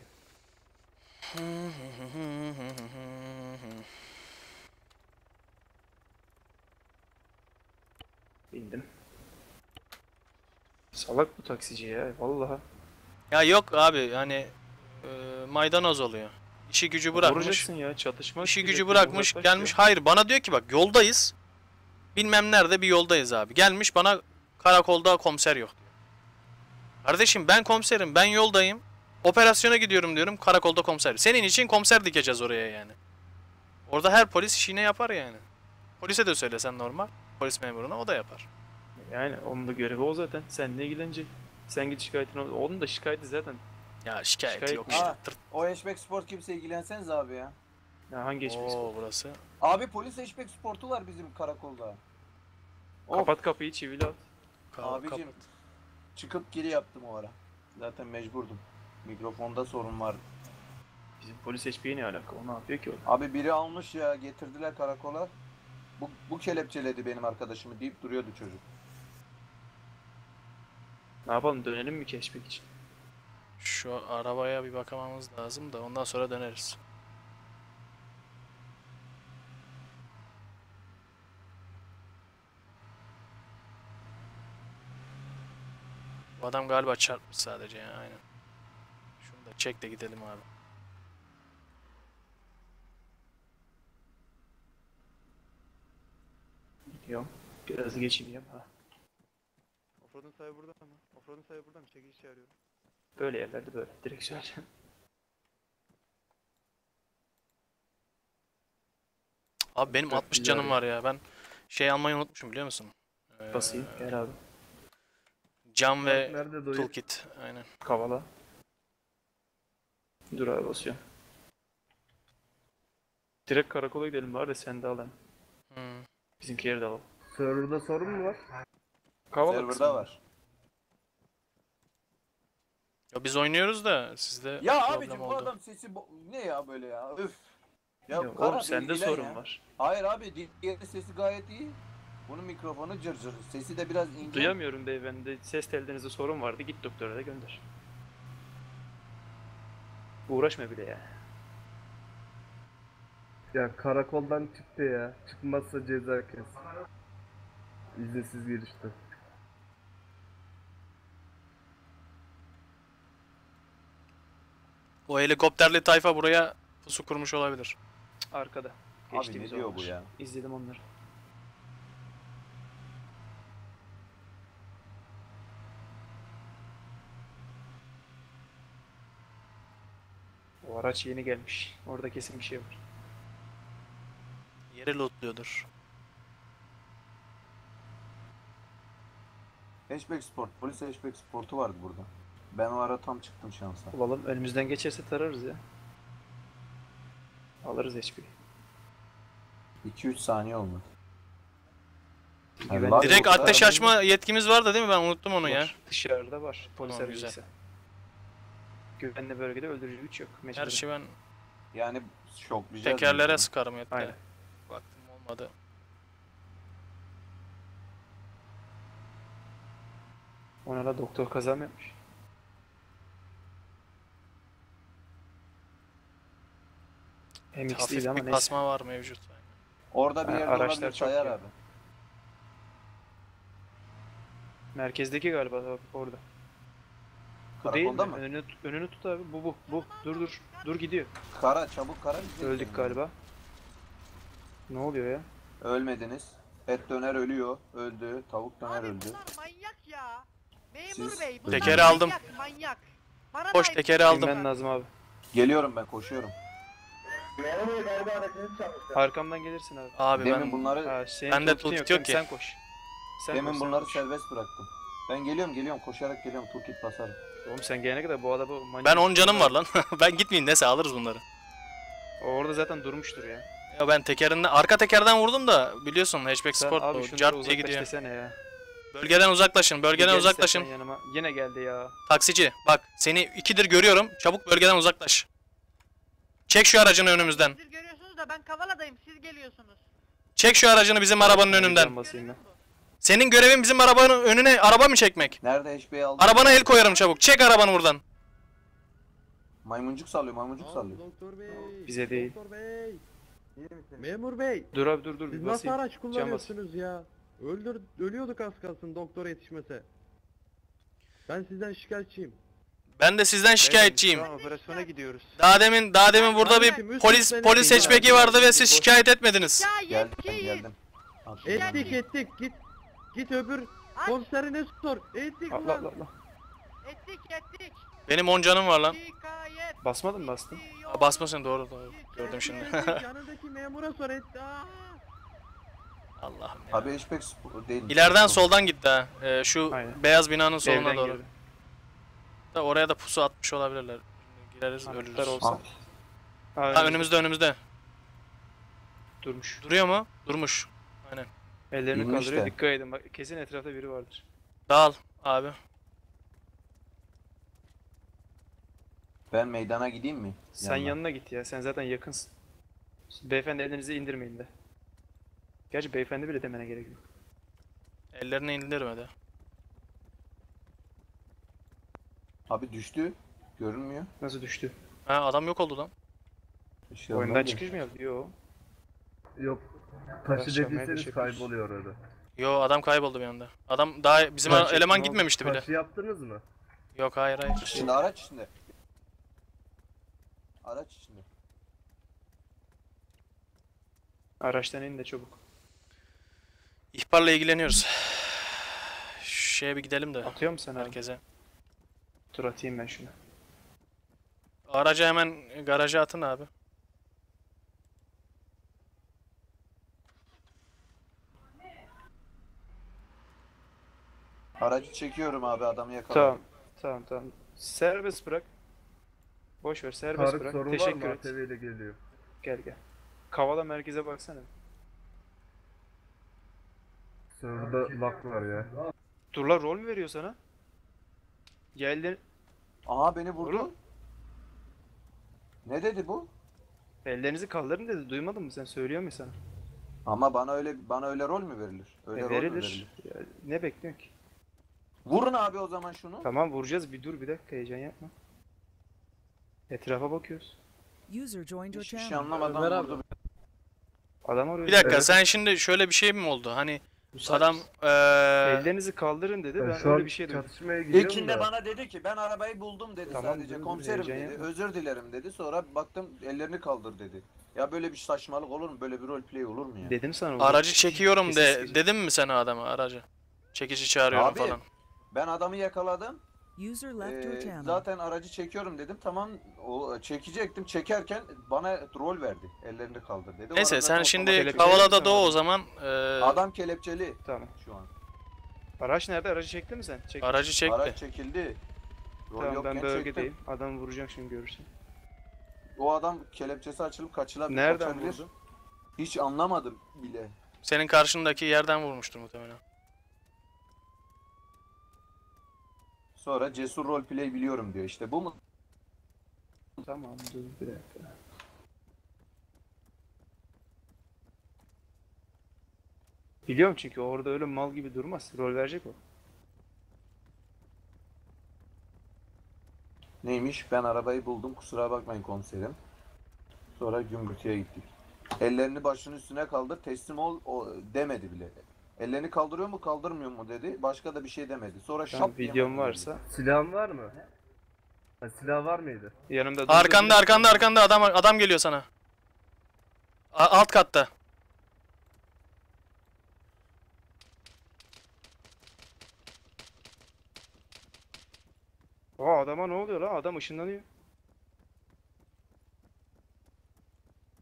Bindim. Salak bu taksici ya vallahi. Ya yok abi hani e, maydanoz oluyor. İşi gücü bırakmış. Vuracaksın ya çatışma. İşi çıkacak, gücü bırakmış uzaklaş gelmiş. ya. Hayır bana diyor ki bak yoldayız. Bilmem nerede bir yoldayız abi. Gelmiş bana karakolda komiser yok diyor. Kardeşim ben komiserim, ben yoldayım. Operasyona gidiyorum diyorum, karakolda komiser. Senin için komiser dikeceğiz oraya yani. Orada her polis işini yapar yani. Polise de söylesen normal. Polis memuruna o da yapar. Yani onun da görevi o zaten. Seninle ilgilenecek. Sen git şikayetini al. Onun da şikayeti zaten. Ya şikayet, Şikayet yok mi? işte. Ha. Tırt. O Hatchback Sport kimse ilgilenseniz abi ya. Ya hangi geçmiş? Oo burası. Abi polis Hatchback Sport'u var bizim karakolda. Of, Kapat kapıyı çivili at. Ka- abicim kapat. çıkıp geri yaptım o ara. Zaten mecburdum. Mikrofonda sorun var. Bizim polis H P'ye ne alaka? O ne yapıyor ki orada? Abi biri almış ya getirdiler karakola. Bu, bu kelepçeledi benim arkadaşımı deyip duruyordu çocuk. Ne yapalım dönelim mi keşfek için? Şu arabaya bir bakmamız lazım da ondan sonra döneriz. Bu adam galiba çarpmış sadece ya aynen. Şunu da çek de gidelim abi. Gidiyorum. Biraz geçeyim ha. Offroad'un sahibi burada mı? Offroad'un sahibi burada mı? Çekici çağırıyorum. Böyle yerlerde böyle. Direkt söyleyeceğim. Abi benim Çok altmış güzel canım ya. var ya. Ben şey almayı unutmuşum biliyor musun? Ee, Basayım. Gel abi. Cam ve Nerede doyur? toolkit. Aynen. Kavala. Dur abi basıyorum. Direkt karakola gidelim bari de sen de al hem. Hmm. Bizimkileri de alalım. Server'da sorun mu var? Kavala Server'da kısmı. var. Ya biz oynuyoruz da sizde Ya problem abicim bu oldu. adam sesi bo- ne ya böyle ya öf. Ya Ya Kara, oğlum sende ilgilen sorun ya. var. Hayır abi diğer sesi gayet iyi. Bunun mikrofonu cır cır. Sesi de biraz ince. Duyamıyorum beyefendi. Ses telinizde sorun vardı. Git doktora da gönder. Uğraşma bile ya. Ya karakoldan çıktı ya. Çıkmazsa ceza kes. İzinsiz girişti. O helikopterli tayfa buraya pusu kurmuş olabilir. Arkada. Abi ne Geçtiğimiz diyor bu olmuş. ya? İzledim onları. O araç yeni gelmiş. Orada kesin bir şey var. Yeri lootluyordur. Hatchback Sport. Polis Hatchback Sport'u vardı burada. Ben o ara tam çıktım şansa. Bulalım. Önümüzden geçerse tararız ya. Alırız H P'yi. iki üç saniye olmadı. Güvenli- Lan Direkt yoksa- ateş açma yetkimiz var da değil mi? Ben unuttum onu ya. Var. Dışarıda var. Polis Tamam, aracıysa. Güvenli bölgede öldürücü güç yok. Mecburen. Gerçi ben Yani şoklayacağız. tekerlere bizi. sıkarım yeter. Aynen. Vaktim olmadı. Ona da doktor kaza mı yapmış? M X değil Hafif ama bir neyse. kasma var mevcut. Orada bir Ha, yerde araçlar olabilir çok sayar ya. abi. Merkezdeki galiba bak orada. Bu değil mi? Karakolda mı? Önünü, tut- önünü tut abi. Bu bu bu. Dur dur. Dur gidiyor. Kara çabuk kara. bize Öldük gidelim. galiba. Ne oluyor ya? Ölmediniz. Et döner ölüyor. Öldü. Tavuk döner Abi öldü. bunlar manyak ya. Memur Siz- bey bunlar Tekeri manyak, aldım. manyak. Bana Koş, da- tekeri aldım. Ben lazım abi. Geliyorum ben koşuyorum. Arkamdan gelirsin abi. Abi Demin ben bunları Ha, senin Bende toolkit'in toolkit değil yok mi? ki. Sen koş. Sen demin koş, sen bunları koş. serbest bıraktım. Ben geliyorum geliyorum koşarak geliyorum toolkit basarım. Oğlum sen gelene kadar bu adamı manyak. ben on canım var lan. Ben gitmeyeyim neyse alırız bunları. O orada zaten durmuştur ya. Ya ben tekerinden arka tekerden vurdum da biliyorsun hatchback Sen sport abi o şunları cart diye uzaklaş gidiyor. desene ya. Bölgeden uzaklaşın, Bir bölgeden gel uzaklaşın. istersen yanıma. Yine geldi ya. Taksici bak seni ikidir görüyorum. Çabuk bölgeden uzaklaş. Çek şu aracını önümüzden. Siz görüyorsunuz da ben Kavala'dayım. Siz geliyorsunuz. Çek şu aracını bizim arabanın Bir önünden. can basayım ben. Senin görevin bizim arabanın önüne araba mı çekmek? Nerede H B'yi aldım? Arabana el koyarım çabuk. Çek arabanı buradan. Maymuncuk sallıyor maymuncuk sallıyor. Doktor bey. Bize değil. Doktor bey. Memur bey. Dur abi dur dur Siz bir nasıl basayım. araç Can kullanıyorsunuz ya? Öldür, ölüyorduk az kalsın doktora yetişmese. Ben sizden şikayetçiyim. Ben de sizden şikayetçiyim. Şu an operasyona gidiyoruz. Daha demin daha demin burada bir Kardeşim, üst polis üste polis ne- hatchback'i vardı ve siz şikayet etmediniz. Ya Geldim ben yetkiyiz. geldim. Abi, Ettik ettik git. Git öbür komiserine sor. Ettik Allah ulan. Allah Allah. Ettik ettik. Benim on canım var lan. Şikayet. Basmadın mı bastın? Aa, basmasın doğru doğru. Gördüm şimdi. Ettik, yanındaki memura sor etti. Aa. Allah'ım ya. Abi H B spor değil. İleriden soldan gitti ha. Ee, şu Aynen. beyaz binanın soluna Evden doğru. girdi. Da oraya da pusu atmış olabilirler. Gireriz Anahtar ölürüz. olsa. Abi, Ha, Ha önümüzde önümüzde. Durmuş. Duruyor mu? Durmuş. Aynen. Ellerini İnmiş kaldırıyor. de. Dikkat edin bak kesin etrafta biri vardır. Dağıl abi. ben meydana gideyim mi? Sen Yanına. yanına git ya. Sen zaten yakınsın. Beyefendi elinizi indirmeyin de. Gerçi beyefendi bile demene gerek yok. Ellerini indirmedi. Abi düştü. Görünmüyor. Nasıl düştü? Ha adam yok oldu lan. Şey Oyundan olmadı. çıkış mı yaptı? Yo. Yok. Taşı Aşağı dediyseniz meyve kayboluyor orada. Yo adam kayboldu bir anda. Adam daha bizim Kaç- eleman ne oldu? gitmemişti bile. Taşı yaptınız mı? Yok hayır hayır. Şimdi araç içinde. Araç içinde. Araçtan in de çabuk. İhbarla ilgileniyoruz. Şu şeye bir gidelim de Atıyor musun sen abi? herkese. Dur atayım ben şunu. Aracı hemen garaja atın abi. Aracı çekiyorum abi adamı yakaladım. Tamam. Tamam tamam. Serbest bırak. Boş ver serbest Tarık bırak. sorun var mı? Teşekkür A et. T V ile geliyor. Gel gel. Kavala merkeze baksana. Serverda lag var ya. Dur la rol mü veriyor sana? Geldin. Aha beni vurdu. Oğlum. Ne dedi bu? Ellerinizi kaldırın dedi. Duymadın mı sen? Söylüyor mu sana? Ama bana öyle bana öyle rol mü verilir? Öyle E, rol mü verilir. verilir? Ya, ne bekliyorsun ki? Vurun abi o zaman şunu. Tamam vuracağız. Bir dur bir dakika heyecan yapma. Etrafa bakıyoruz. User joined your Hiçbir şey channel. anlamadan vurdu. Adam arıyor. Bir dakika Evet. sen şimdi şöyle bir şey mi oldu? Hani adam eee Ellerinizi kaldırın dedi. Ben Ben şu an öyle bir şey duydum. çatışmaya gidiyorum İlkinde da. bana dedi ki ben arabayı buldum dedi Tamam, sadece dur, komiserim heyecan dedi yapma. özür dilerim dedi sonra baktım ellerini kaldır dedi. Ya böyle bir saçmalık olur mu böyle bir roleplay olur mu ya? Dedim sana. aracı çekiyorum Kesin de sıkıcı. dedim mi sen o adama aracı? Çekici çağırıyorum Abi, falan. Ben adamı yakaladım. User left your Ee, channel. zaten aracı çekiyorum dedim tamam o çekecektim çekerken bana rol verdi ellerini kaldır dedi. O Neyse arada sen zaten şimdi kelepçeli Kavala'da misin doğ o abi? zaman. eee, adam kelepçeli Tamam. şu an. Araç nerede? Aracı çekti mi sen? Çek. aracı çekti. Araç çekildi. Rol Tamam yokken ben çektim. bölgedeyim. Adamı vuracağım şimdi görürsün. O adam kelepçesi açılıp kaçılabilir. Nereden kaçabilir. vurdu? Hiç anlamadım bile. Senin karşındaki yerden vurmuştur muhtemelen. Sonra cesur roleplay biliyorum diyor işte bu mu? Tamam dur bir dakika. Biliyorum çünkü orada öyle mal gibi durmaz. Rol verecek o. Neymiş? Ben arabayı buldum. Kusura bakmayın komiserim. Sonra gümbürtüye gittik. Ellerini başının üstüne kaldır. Teslim ol o demedi bile. Ellerini kaldırıyor mu kaldırmıyor mu dedi. Başka da bir şey demedi. Sonra Tamam, şap diye videom vurdu. varsa. Silahın var mı? Ha, silah var mıydı? Yanımda dur, Arkanda dur. arkanda arkanda adam adam geliyor sana. A- alt katta. Aa adama ne oluyor lan? Adam ışınlanıyor.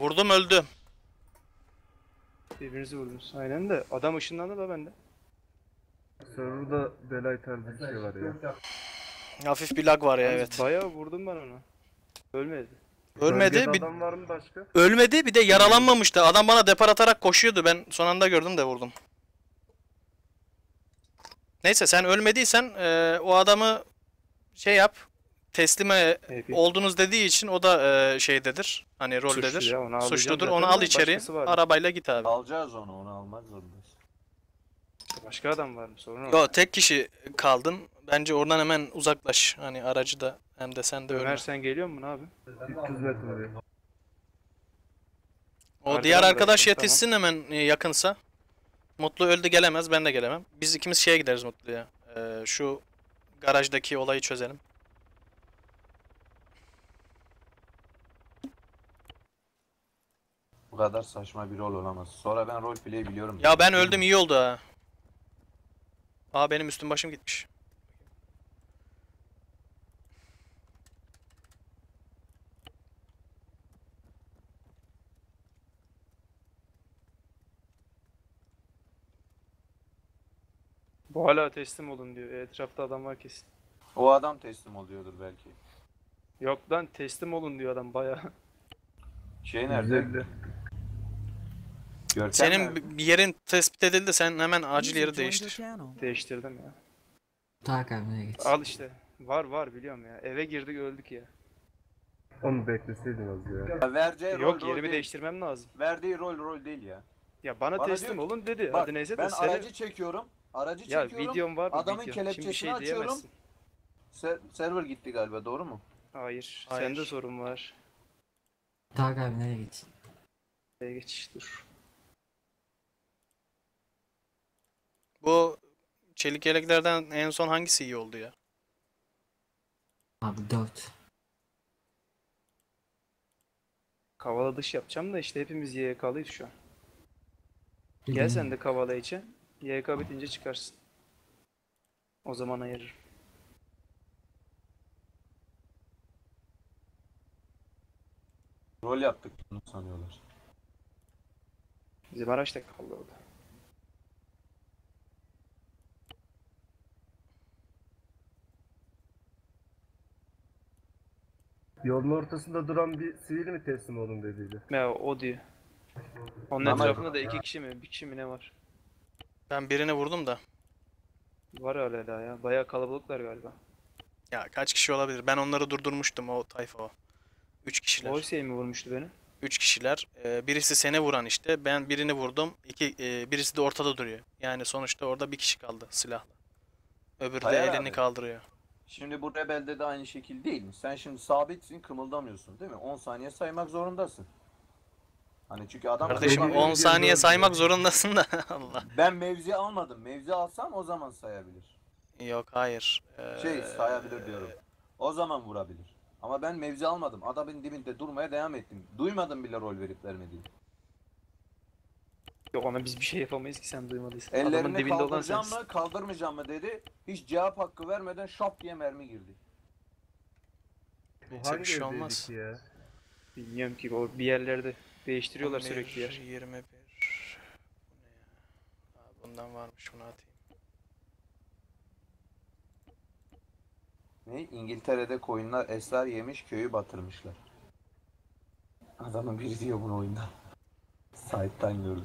Vurdum öldü. Birbirinizi vurdunuz. Aynen de adam ışınlandı da bende. Server'da delay tarzı bir şey var ya. Hafif bir lag var ya, Yalnız evet. Bayağı vurdum ben onu. Ölmedi. Ölmedi. Bölgede Bir, adam var mı başka? ölmedi bir de yaralanmamıştı. Adam bana depar atarak koşuyordu. Ben son anda gördüm de vurdum. Neyse sen ölmediysen e, o adamı şey yap. Teslime Epey. oldunuz dediği için o da e, şeydedir. Hani roldedir. Suçlu ya, onu alacağım Suçludur. zaten Onu de al içeri. başkası var. Arabayla git abi. Alacağız onu, onu almak zorundayız. Başka adam var mı? Sorun Yo, o. tek kişi kaldın. Bence oradan hemen uzaklaş. Hani aracı da hem de sen de ölme. Ömer sen geliyor musun abi? üç yüz metre oraya. O Arkadan diğer arkadaş bıraktım, yetişsin hemen e, yakınsa. Mutlu öldü, gelemez, ben de gelemem. Biz ikimiz şeye gideriz Mutlu'ya. Ee, şu garajdaki olayı çözelim. Bu kadar saçma bir rol olamaz. Sonra ben roleplay biliyorum. Ya ben öldüm, iyi oldu ha. Aa, benim üstüm başım gitmiş. Bu hala teslim olun diyor. Etrafta adam var kesin. O adam teslim oluyordur belki. Yok lan, teslim olun diyor adam bayağı. Şey nerede? yüz elli. Görkem Senin nerede? bi- bir yerin tespit edildi, sen hemen acil User yeri joined your değiştir. channel. Değiştirdim ya. Tak abi nereye git. Al işte. Var var biliyorum ya. Eve girdik öldük ya. Onu bekleseydin az ya. Ya vereceği rol Yok, rol yerimi değil. değiştirmem lazım. Verdiği rol rol değil ya. Ya bana, Bana teslim diyor ki, olun dedi. Bak Hadi neyse de ben seni... aracı çekiyorum. Aracı Ya çekiyorum. videom var mı? Adamın Video. kelepçesini Şimdi bir şey açıyorum. diyemezsin. Ser- server gitti galiba, doğru mu? Hayır. Hayır. Sende sorun var. Tak abi nereye git. Şuraya geç dur. Bu çelik yeleklerden en son hangisi iyi oldu ya? Abi dört. Kavala dış yapacağım da işte hepimiz Y K'lıyız şu an. Bir Gel de- sen de kavala içe. Y K bitince çıkarsın. O zaman ayırırım. Rol yaptık bunu sanıyorlar. Bizim araç da kaldı orada. Yolun ortasında duran bir sivil mi teslim olun dediydi. Ya o diyor. Onun Ama- etrafında da iki kişi mi, bir kişi mi ne var? Ben birini vurdum da. Var hala daha ya. Bayağı kalabalıklar galiba. Ya kaç kişi olabilir? Ben onları durdurmuştum, o tayfa o. Üç kişiler. Oysey mi vurmuştu beni? Üç kişiler. Ee, birisi seni vuran işte. Ben birini vurdum. İki, e, birisi de ortada duruyor. Yani sonuçta orada bir kişi kaldı silahlı. Öbürü de Hayır elini abi. kaldırıyor. Şimdi bu rebelde de aynı şekil değil mi? Sen şimdi sabitsin, kımıldamıyorsun değil mi? on saniye saymak zorundasın. Hani çünkü adam... Kardeşim Öbürü- on saniye öbürü- saymak zorundasın da Allah. Ben mevzi almadım. Mevzi alsam o zaman sayabilir. Yok, hayır. Ee, Şey sayabilir diyorum. O zaman vurabilir. Ama ben mevzi almadım. Adamın dibinde durmaya devam ettim. Duymadım bile rol verip vermediğini. Yok, ona biz bir şey yapamayız ki sen duymadıysan. Adamın Ellerini dibinde olan kaldıracağım sensin. mı, kaldırmayacağım mı dedi. Hiç cevap hakkı vermeden şap diye mermi girdi. Bu Neyse, bir hangi şey evdeydik olmaz. ya? Bilmiyorum ki, o bir yerlerde değiştiriyorlar on bir, sürekli yer. yirmi bir. Bu ne ya? Aa, bundan varmış, bunu atayım. Ne? İngiltere'de koyunlar esrar yemiş, köyü batırmışlar. Adamın biri diyor bunu oyunda. Site'den gördüm.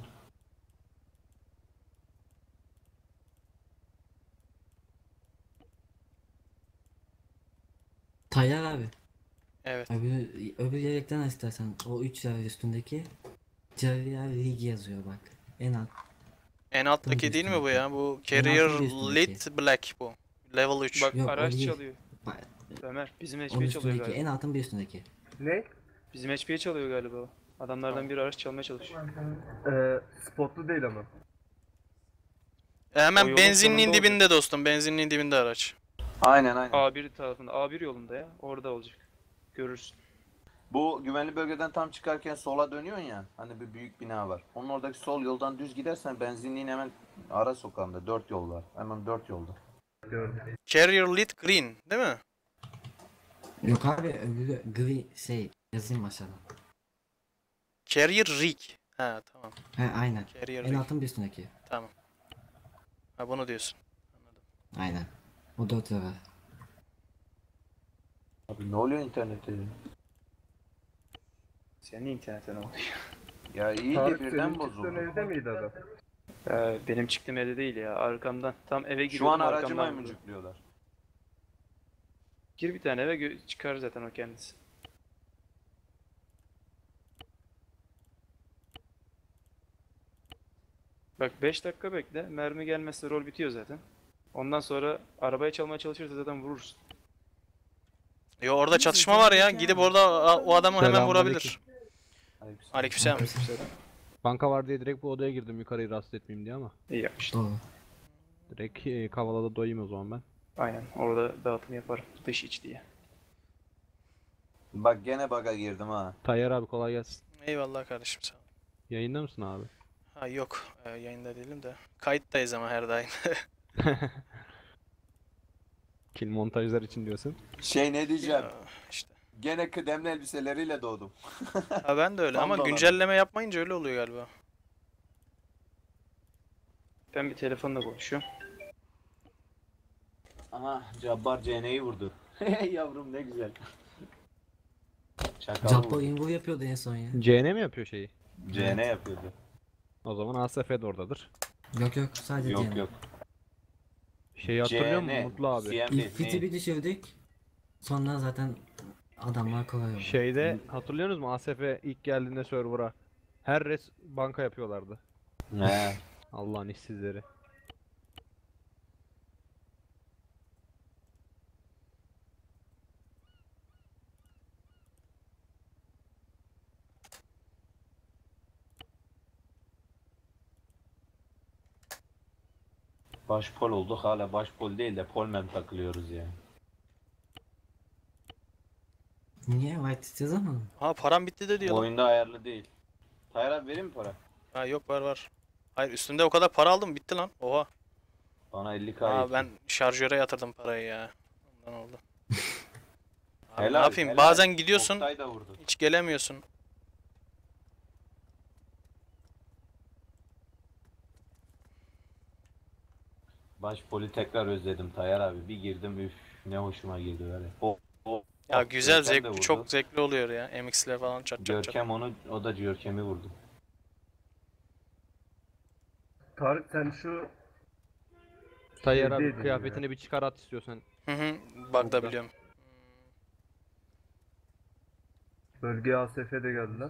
Tayyar abi. Evet. Öbür, öbür yelekten aç istersen. O üç yer üstündeki. Carrier Rig yazıyor bak. En alt. En alttaki Ön değil mi bu ya? Bu En Carrier altın bir üstündeki. Lit Black bu. Level üç. Bak Yok, o araç değil. çalıyor. Bak, Ömer bizim onun H P çalıyor üstündeki. galiba. En altın bir üstündeki. Ne? Bizim H P çalıyor galiba o. Adamlardan biri araç çalmaya çalışıyor. Ee, spotlu değil ama. E, hemen O yolun benzinliğin sonunda dibinde dostum. Benzinliğin dibinde araç. Aynen aynen. A bir tarafında. A bir yolunda ya. Orada olacak. Görürsün. Bu güvenli bölgeden tam çıkarken sola dönüyorsun ya. Hani bir büyük bina var. Onun oradaki sol yoldan düz gidersen benzinliğin hemen ara sokağında. Dört yol var. Hemen dört yolda. Gördüm. Carrier Lit Green değil mi? Yok abi öbürü gri şey yazayım aşağıdan. Carrier rig. Ha tamam. He aynen. Carrier En rig. altın bir üstündeki. Tamam. Ha bunu diyorsun. Aynen. O dört lira. Abi ne oluyor internette? ya? Senin internetten oluyor. Ya iyi de Tarık senin birden çıktığın bozuldu. evde miydi adam? Ee, benim çıktığım evde değil ya, arkamdan. Tam eve Şu giriyordum, an aracı arkamdan vurdu. maymuncukluyorlar. Gir bir tane eve, gö- çıkar zaten o kendisi. Bak beş dakika bekle, mermi gelmezse rol bitiyor zaten. Ondan sonra arabaya çalmaya çalışırsa zaten vurursun. Yo orada çatışma var ya. Gidip orada a- o adamı hemen vurabilir. Aleykümselam. Banka var diye direkt bu odaya girdim yukarıyı rahatsız etmeyeyim diye ama. İyi yapmışsın. Doğru. Direkt e, Kavala'da doyayım o zaman ben. Aynen, orada dağıtım yaparım. Dış iç diye. Bak gene bug'a girdim ha. Tayyar abi kolay gelsin. Eyvallah kardeşim sağ ol. Yayında mısın abi? Ha yok e, yayında değilim de. Kayıttayız ama her daim. Kill montajlar için diyorsun. Şey ne diyeceğim? Ya, işte. Gene kıdemli elbiseleriyle doğdum. Ha ben de öyle Tam ama da olabilir. güncelleme yapmayınca öyle oluyor galiba. Ben bir telefonla konuşuyorum. Aha Cabbar C N'yi vurdu. Yavrum ne güzel. Çakal Jappo vurdu. invo yapıyordu en son ya. C N mi yapıyor şeyi? C N yapıyordu. O zaman A S F de oradadır. Yok yok sadece Yok diyelim. yok. Şeyi hatırlıyor musun C N, Mutlu abi? C M İlk fiti ne? bir düşürdük. Sonra zaten adamlar kolay oldu. Şeyde hatırlıyorsunuz mu A S F ilk geldiğinde server'a her res banka yapıyorlardı. He. Allah'ın işsizleri. Başpol olduk, hala başpol değil de polmem takılıyoruz yani. Niye? White istediği zaman? Ha param bitti de diyor lan. Oyunda ayarlı değil. Tayyar abi vereyim mi para? Ha yok var var. Hayır üstünde o kadar para aldım bitti lan. Oha. Bana elli k Aa yetti. ben şarjöre yatırdım parayı ya. Ondan oldu. Abi ne Helal, yapayım? helal. Bazen gidiyorsun Oktay da vurdu. hiç gelemiyorsun. Başpolü tekrar özledim Tayyar abi. Bir girdim üf ne hoşuma girdi öyle. O, o, Ya o, güzel Görkem de zevkli vurdu. çok zevkli oluyor ya. M X'ler falan çat çat çat. Görkem onu, o da Görkem'i vurdu. Tarık sen şu Tayyar abi Şeydeydin kıyafetini bir çıkar at istiyorsan. Hı hı. Bak da biliyorum. bölgeye A S F'de geldiler.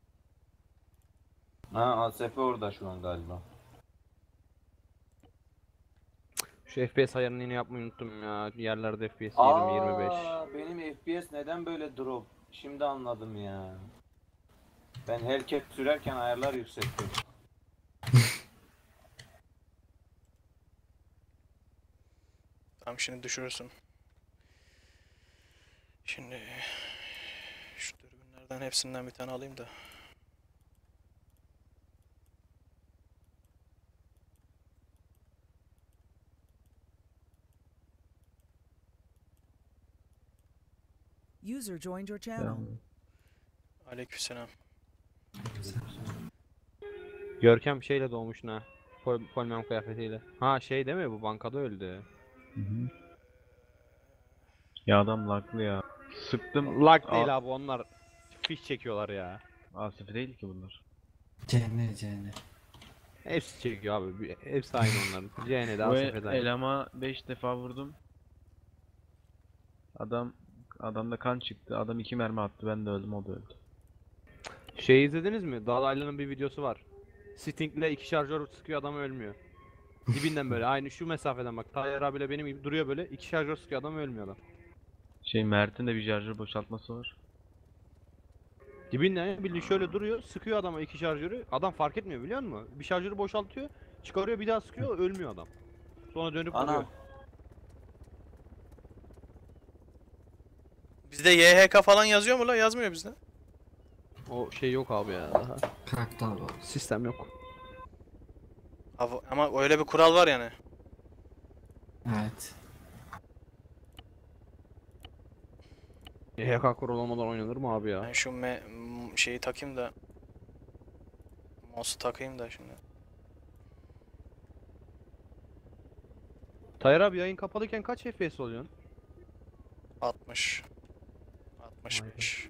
Ha A S F orada şu an galiba. Şu F P S ayarını yine yapmayı unuttum ya. Yerlerde F P S yirmi yirmi beş. Aa, benim F P S neden böyle drop? Şimdi anladım ya. Ben Hellcat sürerken ayarlar yüksekti. Tamam şimdi düşürürsün. Şimdi şu dürbünlerden hepsinden bir tane alayım da. User joined your channel. Aleykümselam. Görkem şeyle doğmuş ne? Pol Polmem kıyafetiyle. Ha şey değil mi bu bankada öldü. Ya adam laklı ya. Sıktım. Lag değil abi onlar. Fiş çekiyorlar ya. A S F değil ki bunlar. C N C N. Hepsi çekiyor abi. bir- Hepsi aynı onların. C N'de Bu A S F'de aynı. elama beş defa vurdum. Adam adamda kan çıktı. Adam iki mermi attı. Ben de öldüm, o da öldü. Şey izlediniz mi? Dalaylı'nın bir videosu var. Sting'le iki şarjör sıkıyor adam ölmüyor. Dibinden böyle aynı şu mesafeden bak. Tayyar abiyle benim gibi duruyor böyle. İki şarjör sıkıyor adam ölmüyor adam. Şey Mert'in de bir şarjör boşaltması var. Dibinden bildiğin şöyle duruyor. Sıkıyor adama iki şarjörü. Adam fark etmiyor biliyor musun? Bir şarjörü boşaltıyor. Çıkarıyor bir daha sıkıyor ölmüyor adam. Sonra dönüp Ana. vuruyor. Bizde Y H K falan yazıyor mu la? Yazmıyor bizde. O şey yok abi ya daha. Karakter bu. Sistem yok. Ama- Ama öyle bir kural var yani. Evet. Y H K kural olmadan oynanır mı abi ya? Ben şu me m- şeyi takayım da Mouse'u takayım da şimdi. Tayyar abi yayın kapalıyken kaç F P S oluyorsun? altmış. altmış beş.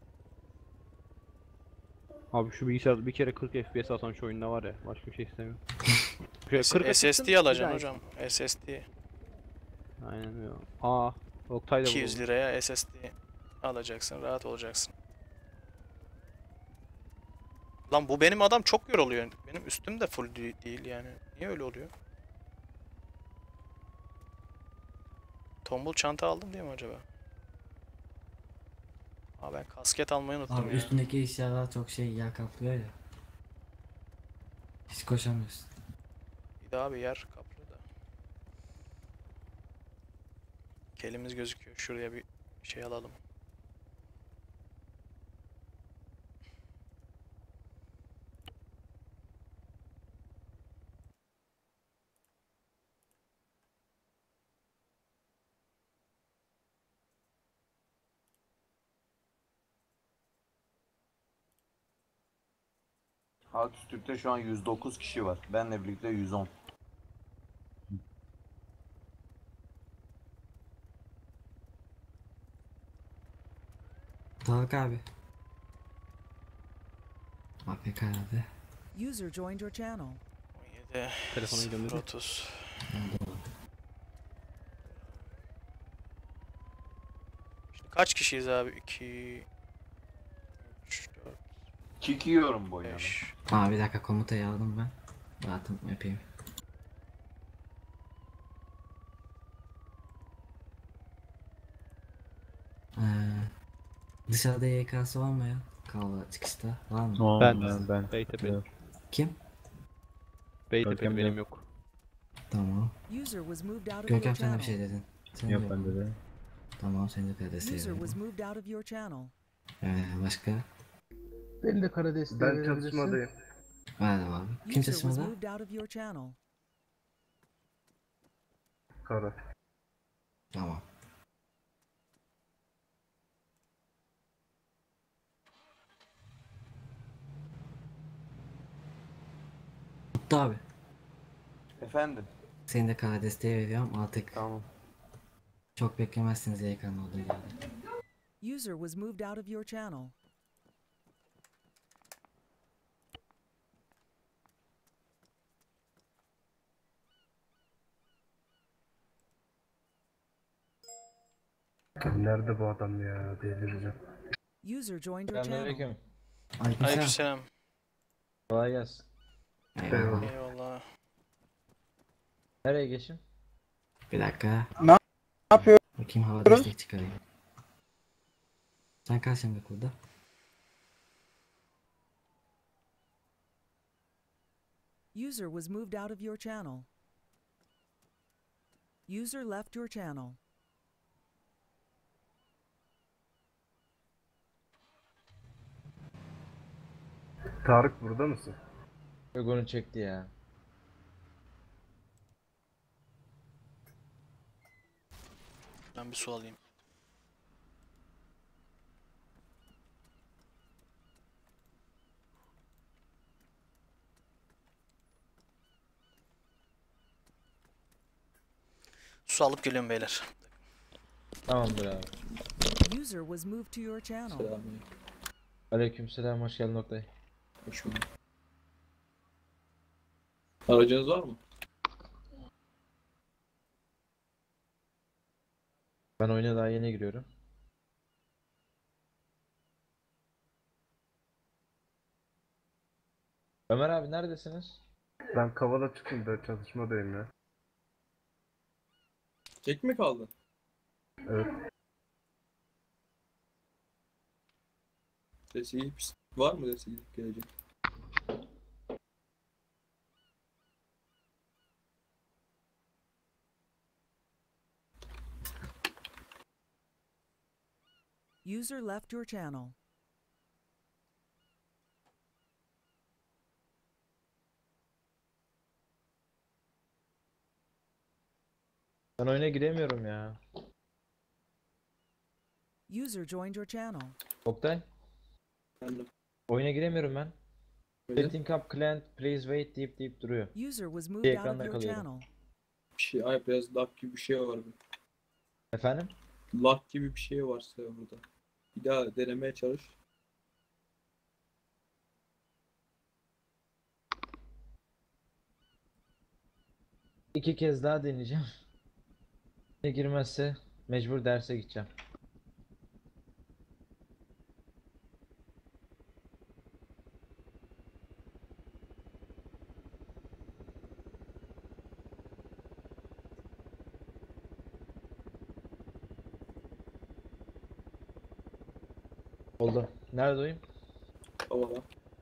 Abi şu bilgisayar bir kere kırk F P S alsam şu oyunda var ya. Başka bir şey istemiyorum. Şöyle kırk S S açıksın, D alacaksın güzel. hocam. S S D. Aynen öyle. Aa, Oktay da iki yüz buldu. liraya S S D alacaksın. Rahat olacaksın. Lan bu benim adam çok yoruluyor. Benim üstüm de full de- değil yani. Niye öyle oluyor? Tombul çanta aldım değil mi acaba? Aa ben kasket almayı unuttum Abi ya. üstündeki eşyalar çok şey yer kaplıyor ya. Hiç koşamıyorsun. Bir daha bir yer kaplıyor da. Kelimiz gözüküyor. Şuraya bir şey alalım. Alt üstlükte şu an yüz dokuz kişi var. Benle birlikte yüz on. Tarık abi. A F K abi. User joined your channel. on yedi. Telefonu gönderi. otuz. Şimdi kaç kişiyiz abi? iki üç dört Çekiyorum boyunu. beş. Aa bir dakika komutayı aldım ben. Rahatım yapayım. Ee, dışarıda Y K'sı var mı ya? Kahve çıkışta var mı? Aa, Ben, ben, ben. Beytepe. Yok. Kim? Beytepe Görkem benim yok. yok. Tamam. User was moved out of your Görkem sen de bir channel. şey dedin. Sen Yok de- bende de. Tamam sen de P D S User was dedin. moved out of your channel. Ee, başka? Beni de kara desteğe Ben verebilirsin. çatışmadayım. Var abi. Kim User was çalışmada? moved out of your channel. Kara. Tamam. Mutlu abi. Efendim. Seni de K desteğe veriyorum artık. Tamam. Çok beklemezsiniz Y K'nın olduğu yerde. User was moved out of your channel. Nerede bu adam ya? Delireceğim. User joined your channel. Aleykümselam. Aleykümselam. Kolay gelsin. Eyvallah. Eyvallah. Nereye geçeyim? Bir dakika. Ne yapıyor? Bakayım hava destek çıkarayım. Sen kaç yıllık burada? User was moved out of your channel. User left your channel. Tarık burada mısın? Yok onu çekti ya. Ben bir su alayım. Su alıp geliyorum beyler. Tamamdır abi. User was moved to your channel. Aleykümselam, hoş geldin Oktay. Hoş bulduk. Aracınız var mı? Ben oyuna daha yeni giriyorum. Ömer abi neredesiniz? Ben Kavala çıktım da çatışmadayım ya. Tek mi kaldı? Evet. Sesi iyi pis- var mı sesi iyi gelecek? User left your channel. Ben oyuna giremiyorum ya. User joined your channel. Oktay, Efendim? oyuna giremiyorum ben. Setting up client please wait deyip deyip duruyor. User was Bir moved out of ekranda your kalıyorum. channel. Bir şey, ay biraz lag gibi bir şey var. Efendim? Lag gibi bir şey varsa burada. Bir daha denemeye çalış. İki kez daha deneyeceğim. Ne girmezse mecbur derse gideceğim. Oldu. Nerede oyun? Havala.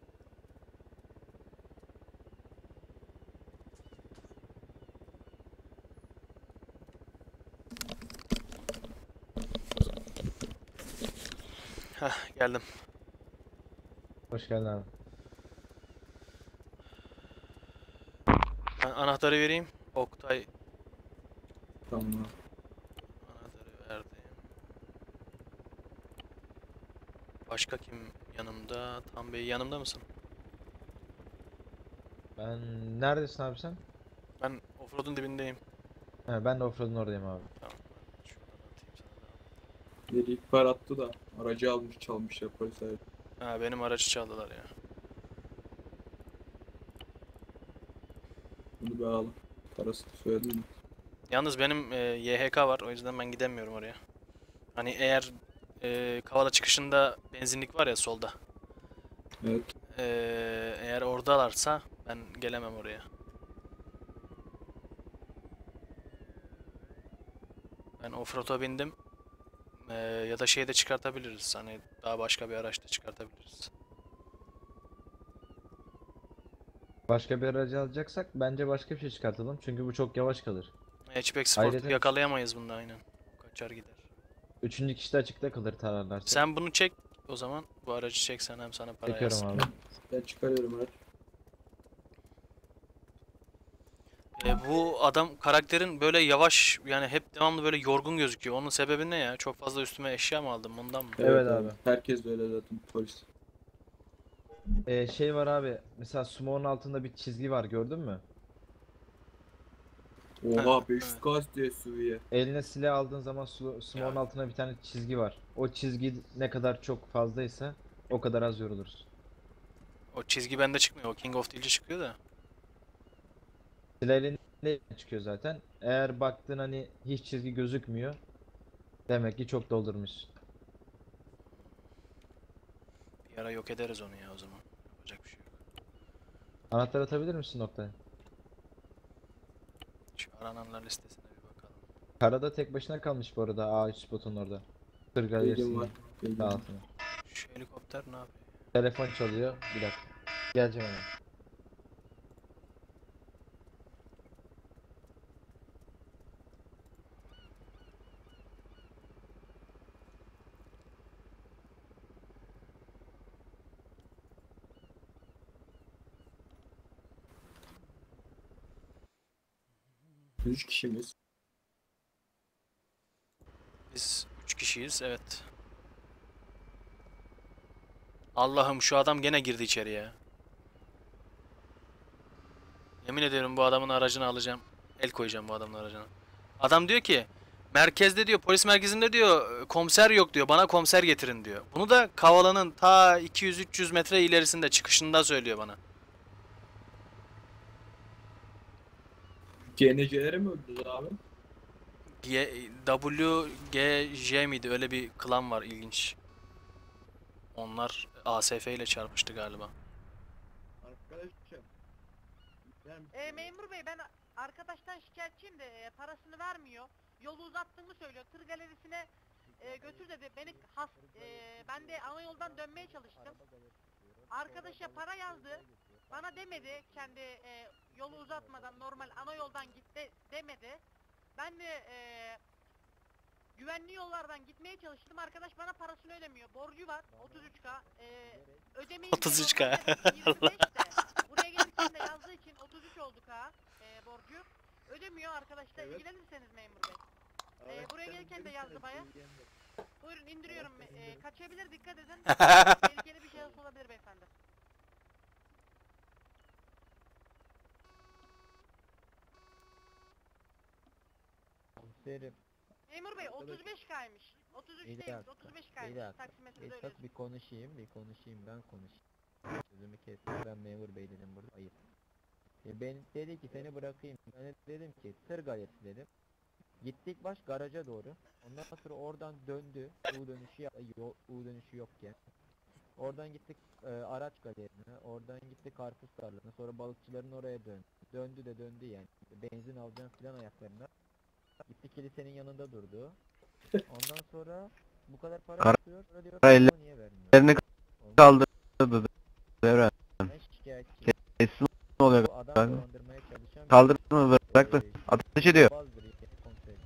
Heh, geldim. Hoş geldin abi. Ben anahtarı vereyim. Oktay Tamam. anahtarı verdi. Başka kim yanımda? Tam Bey yanımda mısın? Ben neredesin abi sen? Ben offroad'un dibindeyim. He, ben de offroad'un oradayım abi. Tamam. Şuradan atayım sana da. Biri ihbar attı da aracı almış çalmışlar polisler. Ha, benim aracı çaldılar ya. Bunu bir alalım. Parasını söyledin mi? Yalnız benim e, Y H K var, o yüzden ben gidemiyorum oraya. Hani eğer e, Kavala çıkışında benzinlik var ya solda. Evet. E, eğer oradalarsa ben gelemem oraya. Ben offroad'a bindim. E, ya da şeyde çıkartabiliriz. Hani daha başka bir araçta çıkartabiliriz. Başka bir aracı alacaksak bence başka bir şey çıkartalım. Çünkü bu çok yavaş kalır. Hatchback Sport'u Ayrıca- yakalayamayız bunda aynen. Kaçar gider. Üçüncü kişi de açıkta kalır tararlarsa. Sen bunu çek o zaman. Bu aracı çeksen hem sana para Çekiyorum yazsın. abi. Ben çıkarıyorum araç. E, bu adam karakterin böyle yavaş yani hep devamlı böyle yorgun gözüküyor. Onun sebebi ne ya? Çok fazla üstüme eşya mı aldım bundan mı? Evet abi. Herkes de öyle zaten polis. Ee, şey var abi. Mesela Sumo'nun altında bir çizgi var, gördün mü? Oha beş yüz K diye seviye. Eline silah aldığın zaman su- Sumo'nun altında bir tane çizgi var. O çizgi ne kadar çok fazlaysa o kadar az yoruluruz. O çizgi bende çıkmıyor. O King of Steel'ci çıkıyor da. Silah elinde çıkıyor zaten. Eğer baktın hani hiç çizgi gözükmüyor, demek ki çok doldurmuşsun. Bir ara yok ederiz onu ya o zaman. Yapacak bir şey yok. Anahtar atabilir misin noktaya? Şu arananlar listesine bir bakalım. Karada tek başına kalmış bu arada A üç spotun orada. Tır Bilgim galerisinin var. Bilgim var. altına. Şu helikopter ne yapıyor? Telefon çalıyor. Bir dakika. Geleceğim hemen. Üç kişimiz. Biz üç kişiyiz evet. Allah'ım şu adam gene girdi içeriye. Yemin ediyorum bu adamın aracını alacağım. El koyacağım bu adamın aracına. Adam diyor ki merkezde diyor, polis merkezinde diyor komiser yok diyor, bana komiser getirin diyor. Bunu da Kavala'nın ta iki yüz üç yüz metre ilerisinde çıkışında söylüyor bana. G N C'lere mi öldürdü abi? G W G J miydi? Öyle bir klan var ilginç. Onlar A S F ile çarpıştı galiba. Arkadaşım. E, memur bey ben arkadaştan şikayetçiyim de e, parasını vermiyor. Yolu uzattığımı söylüyor. Tır galerisine e, götür dedi. Beni has, e, ben de ana yoldan dönmeye çalıştım. Arkadaşa para yazdı. Bana demedi kendi e, yolu uzatmadan normal ana yoldan git de, demedi. Ben de e, güvenli yollardan gitmeye çalıştım. Arkadaş bana parasını ödemiyor. Borcu var otuz üç K. E, ödemeyi otuz üç K. yirmi beş de. Buraya gelirken de yazdığı için otuz üç oldu K e, borcu. Ödemiyor arkadaşlar. Evet. İlgilenirseniz memur bey. E, buraya gelirken de yazdı baya. Buyurun indiriyorum. Hmm. E, kaçabilir, dikkat edin. Tehlikeli bir şey olabilir beyefendi. Komiserim. Memur bey otuz beş kaymış. otuz üç Bir değilmiş, dakika, otuz beş bir kaymış. dakika. Taksimetrede Bir öyle tak bir konuşayım, bir konuşayım, ben konuşayım. Sözümü kestim, ben memur bey dedim burada, ayıp. E ben dedi ki seni bırakayım, ben de dedim ki tır galerisi dedim. Gittik baş garaja doğru. Ondan sonra oradan döndü, U dönüşü ya- yol, U dönüşü yokken. Oradan gittik e, araç galerine, oradan gittik karpuz tarlasına, sonra balıkçıların oraya döndü. Döndü de döndü yani. Benzin alacağım filan ayaklarına. Gitti kilisenin yanında durdu. Ondan sonra bu kadar para Kara- istiyor. Sonra diyor Kara "Baba niye vermiyor?" ellerini Olmaz. kaldırdı Devran. Ben şikayetçiyim. Teslim oluyor Bu adam galiba. dolandırmaya çalışan bir Kaldırdı mı bıraktı. eee, Ateş ediyor. bazıdır ya, komiserim.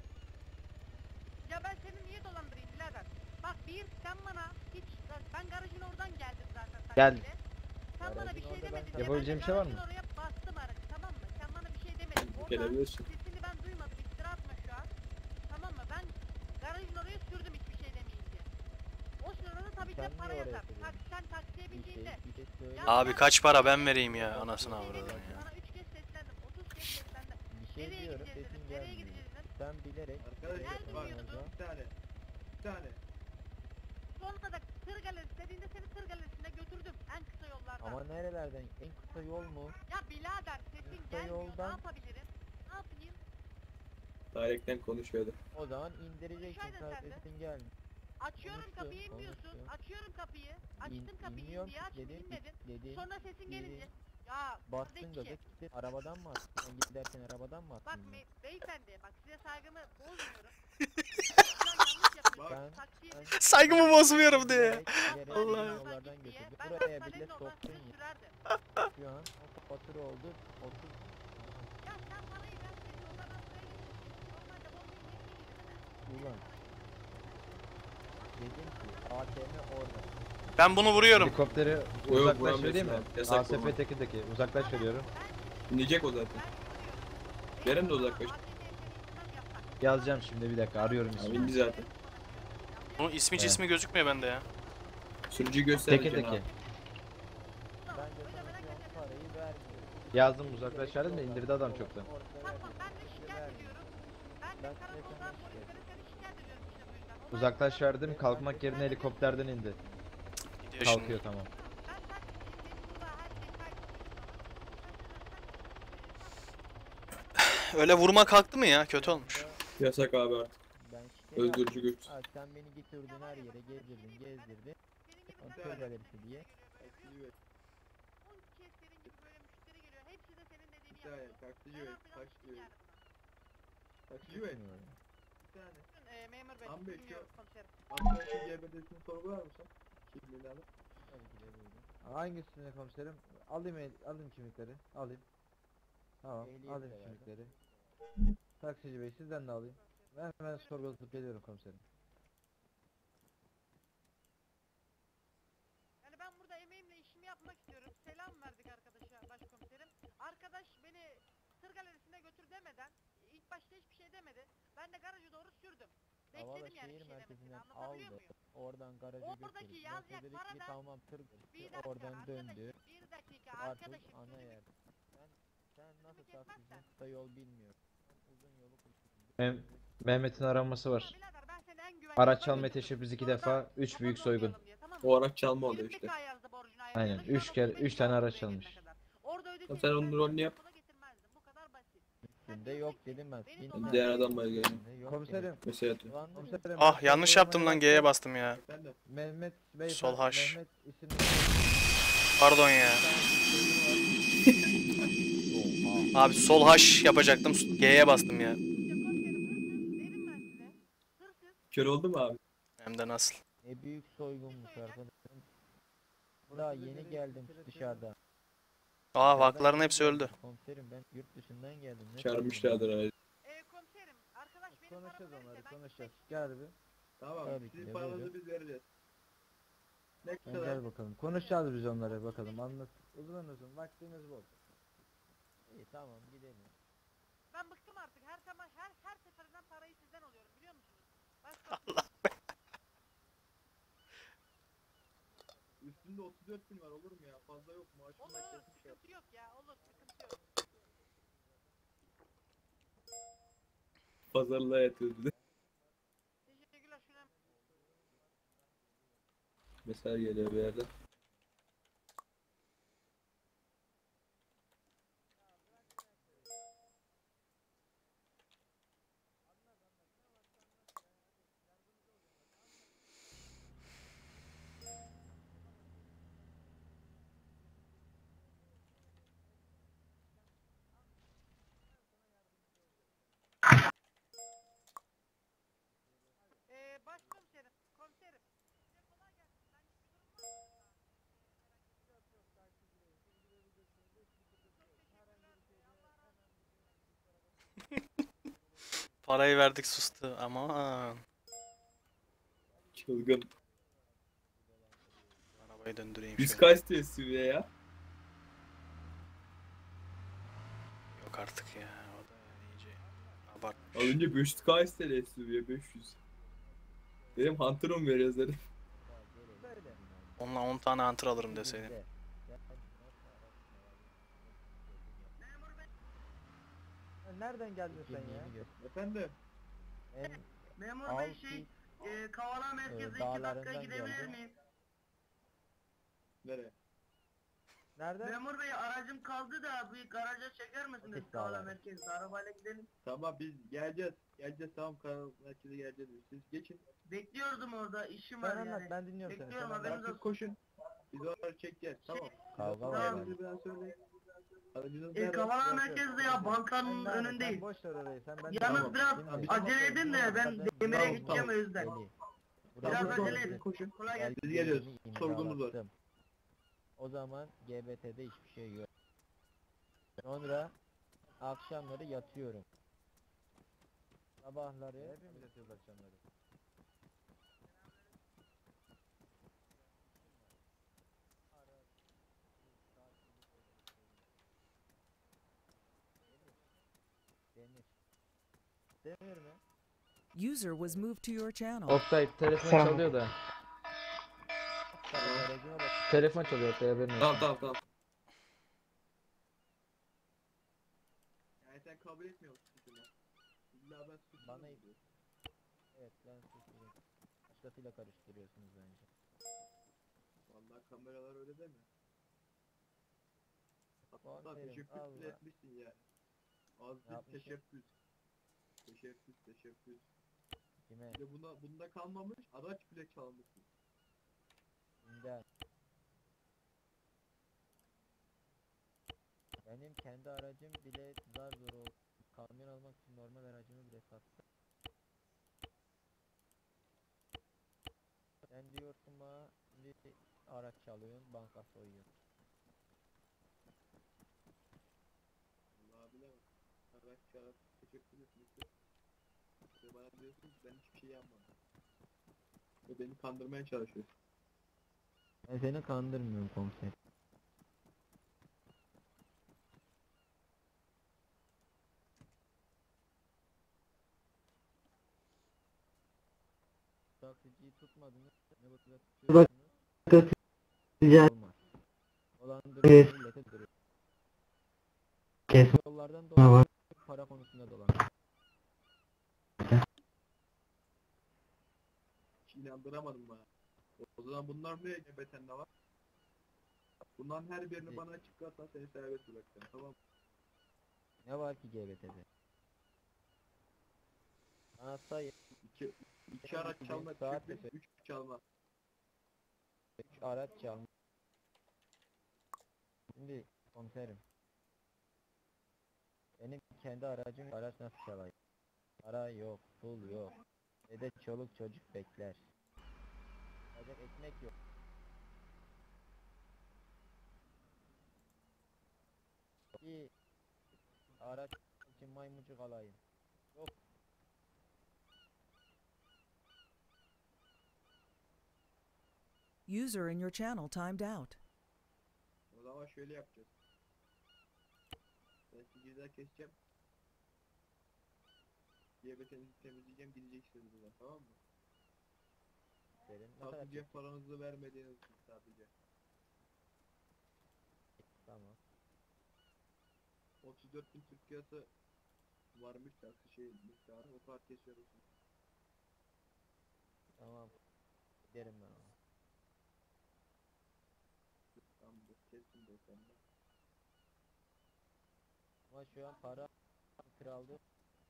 Ya ben seni niye dolandırayım birader? Bak bir sen bana hiç ben garajın oradan geldim zaten Gel. taksiyle. Sen bana bir Garajın şey orada ben demedin sana- diye ben de Yapabileceğim bir şey var garajın mı? oraya bastım aracı, tamam mı? Sen bana bir şey demedin. Orada Gelebilirsin. sesini ben duymadım, iftira atma şu an. Tamam mı? Ben garajın oraya sürdüm hiçbir şey demeyince. O sırada tabii ki de Sen para niye oraya yazar. sürdün? Tak, sen taksiye Bir şey, bindiğinde bir şey söyle. Ya Abi ben- kaç para ben vereyim ya anasını bir şey avradını demedim. ya. Sana üç kez seslendim, otuz kez seslendim. Bir şey Nereye diyorum, gideceğiz sesin dedim, nereye gelmiyor. gideceğiz dedim. Sen bilerek Arkadaşlar Nerede bak yiyordun? bir tane. Bir tane. Sonra da tır galerisi dediğinde seni tır galerisine götürdüm en kısa yollardan. ama nerelerden en kısa yol mu? Ya birader sesin Kısa gelmiyor, ne yoldan- yapabilirim? Ne yapayım? Direkten konuşuyordu. O zaman indireceksin, Konuşaydın sen de. sesin gelmiyor. Açıyorum Konuştum, kapıyı inmiyorsun, konuştum. açıyorum kapıyı, açtım İn- kapıyı inmiyorum diye açtım dedim, inmedin. dedim, Sonra sesin dedim. gelince ya Bastın kardeş gaza ki, gittin. Arabadan mı attın? Sen giderken arabadan mı bak attın? me beyefendi bak size saygımı bozmuyorum. Şu an yanlış yapıyorsun. Ben- Taksiye ben- bindim. Saygımı bozmuyorum diye. Bilerek- bilerek Allah. beni yollardan Git diye, götürdü. ben Buraya bile hastanenin oradan soktun sizi ya. sürerdim. Şu an o fatura oldu. otuz. Ya sen parayı ver seni oradan buraya getirdim. Normalde bozmayı niye Ulan. Dedim ki A T M orada. Ben bunu vuruyorum. Helikopteri yok, uzaklaş vuramıyorsun vereyim mi? abi, yasak A S F tekindeki uzaklaş veriyorum. Dinleyecek o zaten. Yarın da uzaklaş. Yazacağım şimdi bir dakika arıyorum Abi ismini. indi zaten. Bunun ismi Evet. cismi gözükmüyor bende ya. Sürücüyü göstereceksin Tekindeki. abi. Ben de sana şu an parayı vermiyorum. Yazdım uzaklaş verdim de indirdi adam çoktan. Ortada Tamam ben de vermiyorum. şikayet ediyorum. Ben de Ben karakoldan senden polislere seni şikayet ediyorum işte bu yüzden. Olay Uzaklaş verdim kalkmak yerine helikopterden indi. Gidiyor Kalkıyor şimdi. tamam. Ben taksiyim benim burada her şey kayıt. Öyle vurma kalktı mı ya? Kötü olmuş. Yasak abi artık. Ben şikayet Öldürücü güç. Ha, sen beni getirdin her yere gezdirdin gezdirdin. Antör galerisi diye. on kez senin gibi böyle müşteri geliyor. Hepsi de senin dediğini Bir tane yapıyor. taksici Ben bey, artık taksici alıştım bey. yani buna. Taksici bey. Bilmiyorum. Bir tane. Ee, memur bey Ahmet Bey, şu- dinliyorum komiserim. Arkadaşın G B D'sini sorgular mısın? Kimliğini alıp. Tabii ki de buyurun. Hangisini komiserim? Alayım el- alayım kimlikleri. Alayım. Tamam, Ehliyet alayım de verdim. kimlikleri. Taksici bey sizden de alayım. Ben hemen sorgulatıp geliyorum komiserim. Yani ben burada emeğimle işimi yapmak istiyorum. Selam verdik arkadaşa başkomiserim. Arkadaş beni tır galerisine götür demeden ilk başta hiçbir şey demedi. Ben de garaja doğru sürdüm. Havala Bekledim yani bir şehir şey demesini. merkezinden Anlatabiliyor aldı. muyum? Oradan garaja Oradaki götürdü. yazacak Nasıl dedik para ki da- tamam tır Bir galerisi. dakika Oradan arkadaşım, döndü. bir dakika Karpuz arkadaşım ana sözümü yer. Sen, sen nasıl kesmezsen- taksicisin? Kısa yol bilmiyorum. Sen uzun yolu kullanıyorsun. Mem- Mehmet'in aranması var. birader ben seni en güvenli Araç yola çalma götürdüm. teşebbüs iki Sonra da defa, üç büyük soygun. olmayalım diye, tamam mı? O araç çalma oluyor yirmi işte. K yazdı borcunu Aynen, ayarlayana, şu an üç kere- otuz beş üç tane K araç buraya çalmış. gelene kadar. Orada Tamam, sen ödeseydin onun ben rolünü yap. karakola getirmezdim. Bu kadar basit. Üstünde yok dedim ben. Beni Bin- dolandırdın. Diğer adam var geliyor. Üstünde yok Komiserim. dedim. Mesaj atıyor. Ulan Komiserim. Ah yanlış yaptım lan G'ye bastım ya. Efendim. Mehmet Bey. Sol haş. Mehmet isimli. Pardon ya. Abi sol haş yapacaktım. G'ye bastım ya. İşte komiserim hırsız dedim ben size. Hırsız. Kör oldu mu abi? Hem de nasıl. Ne büyük soygunmuş arkadaşım. Daha yeni geldim dışarıdan. Aa vakların hepsi öldü. Komiserim ben yurt dışından geldim. Ne Çağırmışlardır abi. Ee, komiserim arkadaş benim Konuşacağız paramı onları verirse ben konuşacağız. gitmek Gel bir. Tamam. Tabii ki Sizin de, paranızı buyurun. biz vereceğiz. Ne Sen kadar? gel bakalım. Konuşacağız biz onlara bakalım. Anlat. Uzun uzun. Vaktimiz bol. İyi tamam gidelim. Ben bıktım artık. Her zaman her her seferinden parayı sizden alıyorum biliyor musunuz? Başka Üstünde otuz dört bin var olur mu ya? Fazla yok. Maaşını olur, beklesin. sıkıntı yok ya. Olur, sıkıntı yok. Pazarlığa yatıyordu de. Teşekkürler şuna. Mesaj geliyor bir yerden. Ee, başkomiserim, komiserim. Size kolay gelsin. Benlik bir durum var mı? Yok yok, sakin değil. Bilgileri Çok teşekkürler. Allah razı olsun. Parayı verdik sustu aman. Çılgın. Arabayı döndüreyim Biz şöyle. kaç T S U V ya? Yok artık ya, o da iyice abartmış. Az önce beş yüz K istedi S U V'ye beş yüz. Dedim Hunter'ım veriyoruz dedim. Onunla on tane hunter alırım deseydin. Nereden geldin sen ya? Efendim? Memur bey şey, e, Kavala merkeze iki dakika gidebilir miyim? Nereye? Nereden? Memur bey aracım kaldı da bir garaja çeker misiniz Ateş Kavala Dağları. merkezde arabayla gidelim. Tamam biz geleceğiz. Geleceğiz tamam kanal merkeze geleceğiz. Siz geçin. Bekliyordum orada işim Sen var anlat, yani. ben dinliyorum seni. Bekliyorum Sen anlat. haberiniz Siz olsun. koşun. Biz oraları çekeceğiz. Tamam. Kavga var Tamam. yani. Ben söyleyeyim. Aracınız E, nerede? Kavala merkezde ya bankanın Sen önündeyim. boş ver orayı. Sen ben Yalnız Tamam. biraz Şimdi- acele edin de ben demire Tamam, gideceğim tamam. o yüzden. Beni. Biraz Tamam, acele siz edin. koşun. Kolay gelsin. Biz geliyoruz. Belgemi Sorgumuz var. imzalattım. O zaman G B T'de hiçbir şey yok. Sonra akşamları yatıyorum. Sabahları hepimiz yatıyoruz akşamları. Demir. Demir mi? User was moved to your channel. Oktay telefon çalıyor da. Aracıma bak. Telefon çalıyor Oktay haberin olsun. Tamam tamam tamam. Yani sen kabul etmiyor musun suçunu? İlla ben suçluyum Bana- diyor. Evet ben suçluyum. Başkasıyla karıştırıyorsunuz bence. Vallahi kameralar öyle deme. Hatta Komiserim, teşebbüs bile Allah. etmişsin yani. Az bir Yapmışım. teşebbüs. Teşebbüs, teşebbüs. Kime? Bir de buna, bunda kalmamış, araç bile çalmışsın. Kimden? Benim kendi aracım bile zar zor oldu. Kamyon almak için normal aracımı bile sattım. Sen diyorsun bana şimdi araç çalıyorsun, banka soyuyorsun. Vallahi bilemem. Araç çalıp teşebbüs etmişsin. Ve bana diyorsun ki ben hiçbir şey yapmadım. Ve beni kandırmaya çalışıyorsun. Ben seni kandırmıyorum komiser. Taksiciyi tutmadınız. Ne bakıda tutuyorsunuz? Olmaz. Dolandırıcı millete duruyor. Yollardan dolan para konusunda dolan. Hiç inandıramadın bana. O, o zaman bunlar ne G B T'nde var? Bunların her birini Ne? bana açıklarsan seni serbest bırakacağım, tamam mı? Ne var ki G B T'de? Bana say. İki, iki Ben araç iki çalma, bin saat teşebbüs, de- üç çalma. üç araç çalmış. Şimdi komiserim. Benim kendi aracım araç nasıl çalayım? Para yok, pul yok. Ve de çoluk çocuk bekler. Sadece ekmek yok. Ki araç için maymuncuk alayım. Yok. User in your channel timed out. O zaman şöyle yapacağız. Ben sizi keseceğim. G B T'nizi temizleyeceğim, gideceksiniz buradan, tamam mı? Derim. Ne kadar Sadece paranızı vermediğiniz için sadece. Tamam. otuz dört bin Türk lirası varmış taksi şey miktarı o kadar kesiyoruz. Tamam. Giderim ben ona. Tamamdır kestim beyefendi. Ama şu an para kraldı.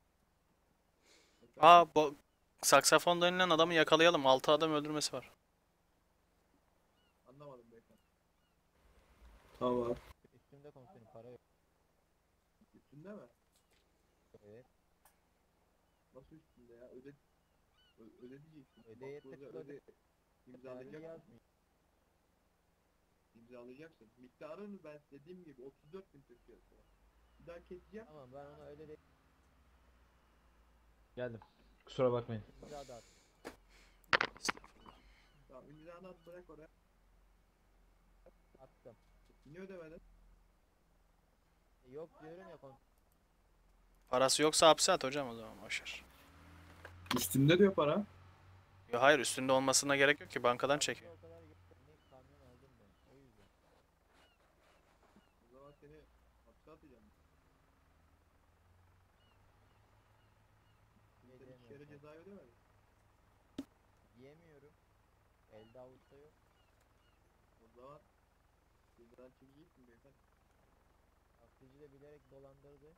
Aa, bu saksafon denilen adamı yakalayalım. altı adam öldürmesi var. Anlamadım beyefendi. Tamam. Üstümde komiserim para yok. Üstünde mi? Evet. Nasıl üstünde ya? Öde Ö- ödeyeceksin. Ödeye Bak burada tıkladım. öde Tarihi imzalayacaksın. yazmıyor. İmzalayacaksın. Miktarını ben dediğim gibi otuz dört bin Türk lirası. Bir daha keseceğim. Tamam ben ona öyle de Geldim. Kusura bakmayın. imza da at. Tamam imzanı at bırak oraya. Attım. Niye ödemedin? E, yok diyorum ya komiserim. Parası yoksa hapse at hocam o zaman, boşver. Üstünde diyor para. Ya hayır, üstünde olmasına gerek yok ki, bankadan çekiyor. O kadar götürmeyi kamyon aldım ben. O yüzden. O zaman seni hapse atacağım. Sen iki Yiyemiyorum kere ben. cezayı ödemedin. Yiyemiyorum. Elde avuçta yok. O zaman cezanı çekeceksin beyefendi. Taksici de bilerek dolandırdı.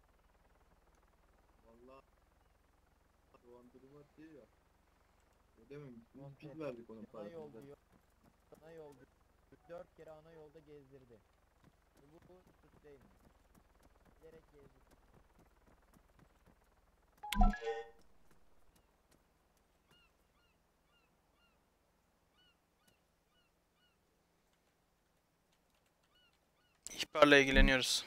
Valla dolandırma değil ya. Ödememişsiniz. Biz Komiserim, verdik onun Ana parasını. yol da. diyor. Ana yol diyor. Dört kere ana yolda gezdirdi. Bu, bu suç değil mi? Bilerek gezdirdi. İhbarla ilgileniyoruz.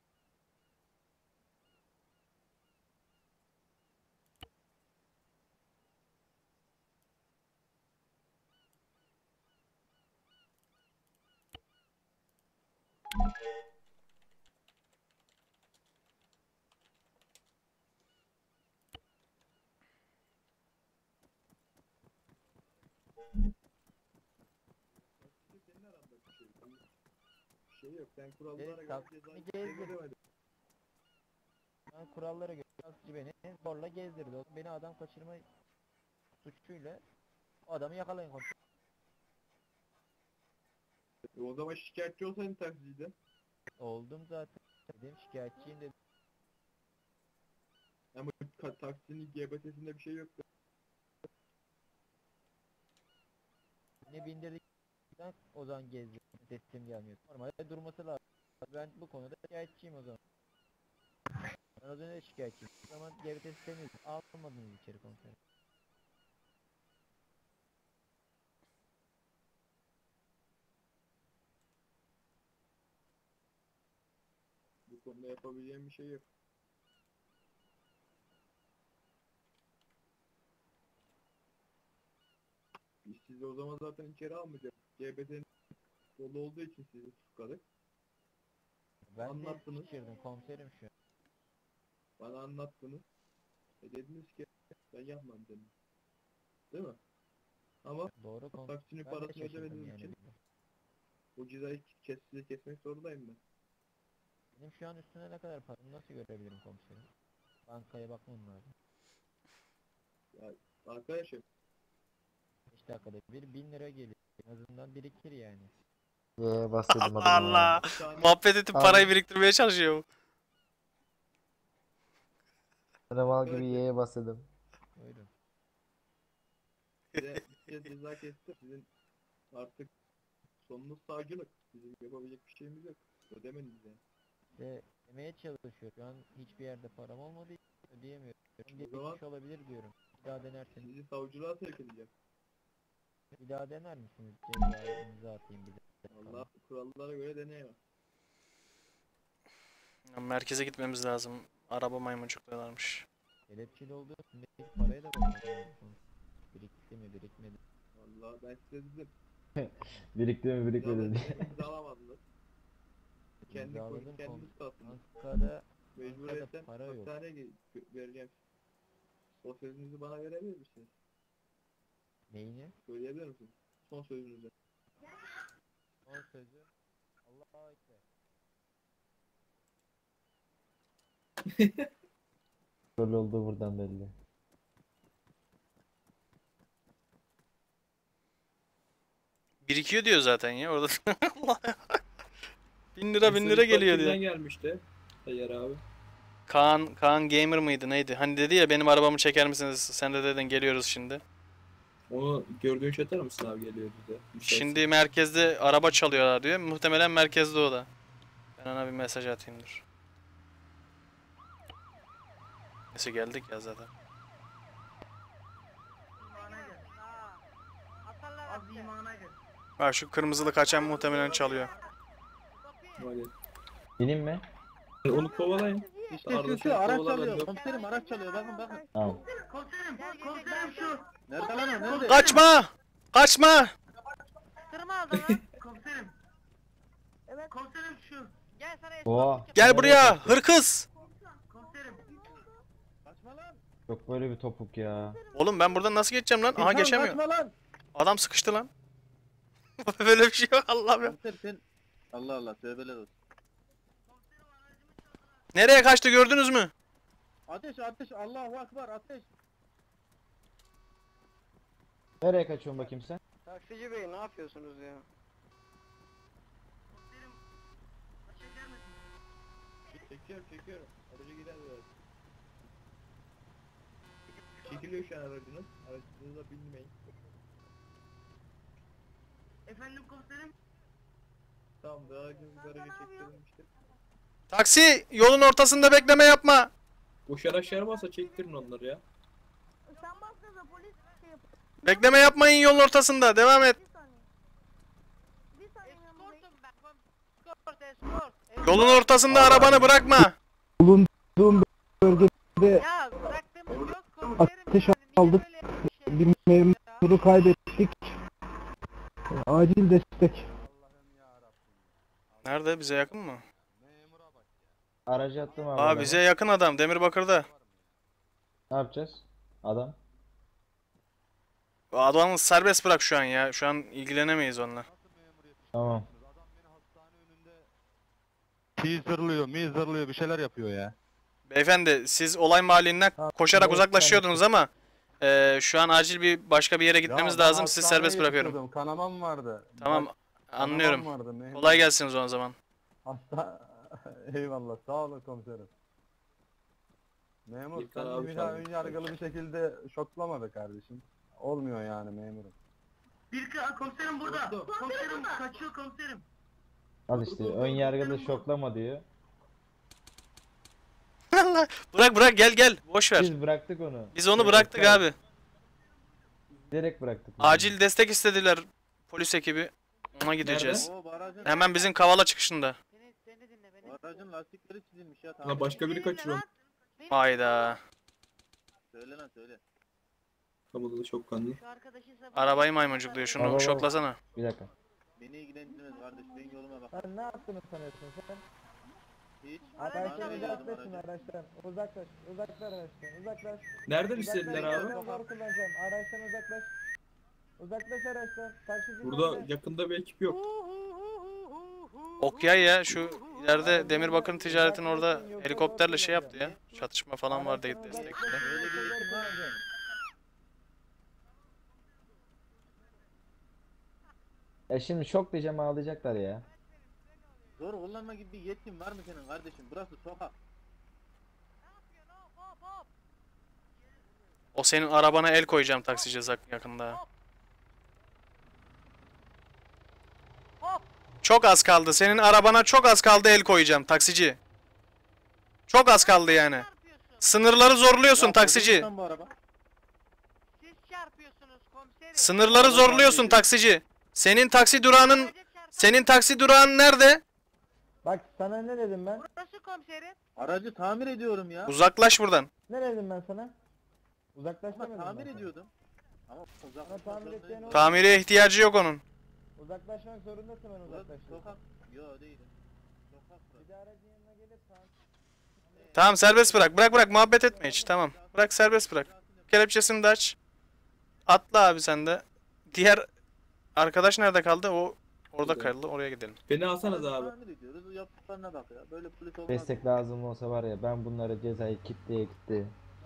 Taksici senin aranda bir şey. Bir şey yok. Sen kurallara Evet, göre taksini cezayı gezdir. ödemedin. Ben kurallara göre taksici beni zorla gezdirdi. O beni adam kaçırma suçuyla o adamı yakalayın komiserim. E o zaman şikayetçi olsaydın taksiciden. Oldum zaten. Dedim şikayetçiyim dedim. Ama ka- taksinin G B T'sinde bir şey yoktu. Ne bindirdikten o zaman gezdim. Sesim gelmiyor. Normalde durması lazım. Ben bu konuda şikayetçiyim o zaman. Ben az önce de şikayetçiyim. O zaman G B T sistemi almadınız içeri komiserim. Bu konuda yapabileceğim bir şey yok. Biz sizi o zaman zaten içeri almayacağız. G B T'nin dolu olduğu için sizi tutukladık. Ben Anlattınız. de şişirdim komiserim şu an. Bana anlattınız. E dediniz ki ben yapmam dedim. Değil mi? Ama Doğru komiserim. taksinin Ben de parasını şaşırdım ödemediğiniz yani. için bu cezayı kes, size kesmek zorundayım ben. Benim şu an üstüne ne kadar param nasıl görebilirim komiserim? Bankaya bakmam lazım. Ya arkadaşım beş dakikada bir bin lira geliyor. En azından birikir yani. Ye bahsedeyim Allah Allah. bir tane Muhabbet edip parayı biriktirmeye çalışıyor. Mal gibi yeğe bahsedeyim. Buyurun. size bir kez ceza kesti. Sizin artık sonunuz savcılık. Bizim yapabilecek bir şeyimiz yok. Ödemeniz yani. İşte demeye çalışıyor. Şu an hiçbir yerde param olmadığı için ödeyemiyorum. Bir zaman- iş olabilir diyorum. Bir daha denerseniz. Sizi savcılığa sevk edeceğim. Bir daha dener misiniz? Cezayı imza atayım bir de. Allah kurallara göre deneyemem. Merkeze gitmemiz lazım. Araba maymuncukluyorlarmış. Kelepçeli olduğu üstündeki paraya da bakmam lazım. Birikti mi birikmedi. Vallahi ben size dedim. Birikti mi birikmedi mi? İmzalamadınız, imzalamadınız. Kendi İmzaladım koyun kendiniz tattınız. Bankada, Mecburiyetten bankada para yok. hastaneye ge- vereceğim. O sözünüzü bana verebilir misiniz? Neyini? Söyleyebilir misiniz? Son sözünüzü. Son sözü. Allah'a ekber. Böyle olduğu buradan belli. Birikiyor diyor zaten ya orada. bin lira bin lira geliyor diyor. Kimden gelmişti? Tayyar abi. Kaan, Kaan Gamer mıydı neydi? Hani dedi ya benim arabamı çeker misiniz? Sen de dedin geliyoruz şimdi. Onu gördüğün şey atar mısın abi geliyor bize? Şimdi merkezde araba çalıyorlar diyor. Muhtemelen merkezde o da. Ben ona bir mesaj atayım dur. Neyse geldik ya zaten. Bak şu kırmızılı kaçan muhtemelen çalıyor. Bineyim mi? Onu kovalayın. İşte şu şu araç çalıyor. Komiserim araç çalıyor. Bakın bakın. Tamam. Komiserim komiserim şu. Nerede lan o? Nerede? Kaçma! Kaçma! Tırma aldım lan. Komiserim. Evet. Komiserim şu. Gel sana Oha. esnaflık Gel buraya hırkız! Komiserim. Kaçma lan. Yok böyle bir topuk ya. Oğlum ben buradan nasıl geçeceğim lan? Aha geçemiyorum. Kaçma lan. Adam sıkıştı lan. Böyle bir şey yok Allah'ım ya. Komiserim sen. Allah Allah tövbeler olsun. Nereye kaçtı gördünüz mü? Ateş ateş Allahu Akbar ateş. Nereye kaçıyorsun bakayım sen? Taksici bey ne yapıyorsunuz ya? Çekiyorum çekiyorum. Aracı gider biraz. Çekiliyor şu an aracınız. Aracınıza binmeyin. Efendim komiserim? Tamam da aracınızı garaja çektirilmiştir. Taksi yolun ortasında bekleme yapma. Boş araçlar varsa çektirin onları ya. Sen baksana polis şey yap. Bekleme yapmayın yolun ortasında. Devam et. Bir saniye memur bey. Eskortum ben. Eskort eskort. Yolun ortasında arabanı bırakma. Bulunduğum bölgede Ya bıraktığımız yok komiserim. ateş yani. Niye aldık. böyle yapmış ya? Bir memuru kaybettik. Acil destek. Nerede? Bize yakın mı? Aracı attım abi. Aa ben. bize yakın adam. Demirbakır'da. Ne yapacağız? Adam. Adamı serbest bırak şu an ya. Şu an ilgilenemeyiz onunla. Tamam. Teaserlıyor, mizerlıyor bir şeyler yapıyor ya. Beyefendi siz olay mahallinden koşarak evet, uzaklaşıyordunuz ama e, şu an acil bir başka bir yere gitmemiz lazım. Sizi serbest bırakıyorum. Kanamam vardı. Tamam anlıyorum. Vardı, memur. Kolay gelsin o zaman. Hasta. Eyvallah sağ olun komiserim. Memur Yıkar sen abi, bir daha sağ ol. ön yargılı bir şekilde şoklama be kardeşim. Olmuyor yani memurum. Bir ka- komiserim burada. Komiserim kaçıyor komiserim. Al işte ön yargılı şoklama diyor. Allah. Bırak bırak gel gel. Boş ver. Biz bıraktık onu. Biz onu Evet, bıraktık evet. abi. Direkt bıraktık. Acil destek istediler polis ekibi. Ona gideceğiz. Oo, barajın, Hemen bizim Kavala çıkışında. Seni, seni dinle beni. barajın lastikleri çizilmiş ya. Lan başka biri kaçırıyor. Hayda. Söyle lan söyle. Tamam da çok kanlı. Şu arkadaşın sabah. Arabayı maymuncukluyor. Baba, Şunu baba. şoklasana. Bir dakika. Beni ilgilendirmez kardeş ben yoluma bak. Sen ne yaptığını sanıyorsun sen? Hiç. Araçtan Ben uzaklaşın aracı. araçtan. Uzaklaş. Uzaklaş araçtan. Uzaklaş. Nereden istediler Uzaklaş, abi? ben doğru kullanacağım. Araçtan uzaklaş. Uzaklaş araçtan. Taksici Burada nerede? yakında bir ekip yok. Okyay ya şu ileride Demirbakır'ın ticaretin orada helikopterle şey yaptı ya. Çatışma falan vardı Araçtan destekte. uzaklaş, Böyle bir doğru eğitim var. kullanacağım. Ya şimdi şok diyeceğim ağlayacaklar ya. Zor kullanma gibi bir yetkin var mı senin kardeşim? Burası sokak. O senin arabana el koyacağım taksici zak- yakında. Çok az kaldı. Senin arabana çok az kaldı el koyacağım taksici. Çok az kaldı yani. Sınırları zorluyorsun Ya, taksici. bozulmuş lan bu araba. Siz çarpıyorsunuz komiserim. Sınırları zorluyorsun taksici. Senin taksi durağının senin taksi durağın nerede? Bak sana ne dedim ben? Burası komiserim. Aracı tamir ediyorum ya. Uzaklaş buradan. Ne dedim ben sana? Uzaklaş Ama demedim tamir ben. ediyordum. Ama uzak. Ama tamir edeceğin o- Tamire ihtiyacı yok onun. Uzaklaşmak zorundasın ben Burası uzaklaştım. sokak. Yo değilim. Sokak burası. Bir de aracın yanına gelip tamam. Tamam serbest bırak. Bırak bırak muhabbet etme hiç. Tamam. Bırak serbest bırak. Kelepçesini de aç. Atla abi sen de. Diğer arkadaş nerede kaldı? O orada kaldı. Oraya gidelim. Beni alsanız abi. Tamir ediyoruz. Yaptıklarına bak ya. Böyle polis olmaz. Destek lazım olsa var ya ben bunları cezayı kitleye kitleye.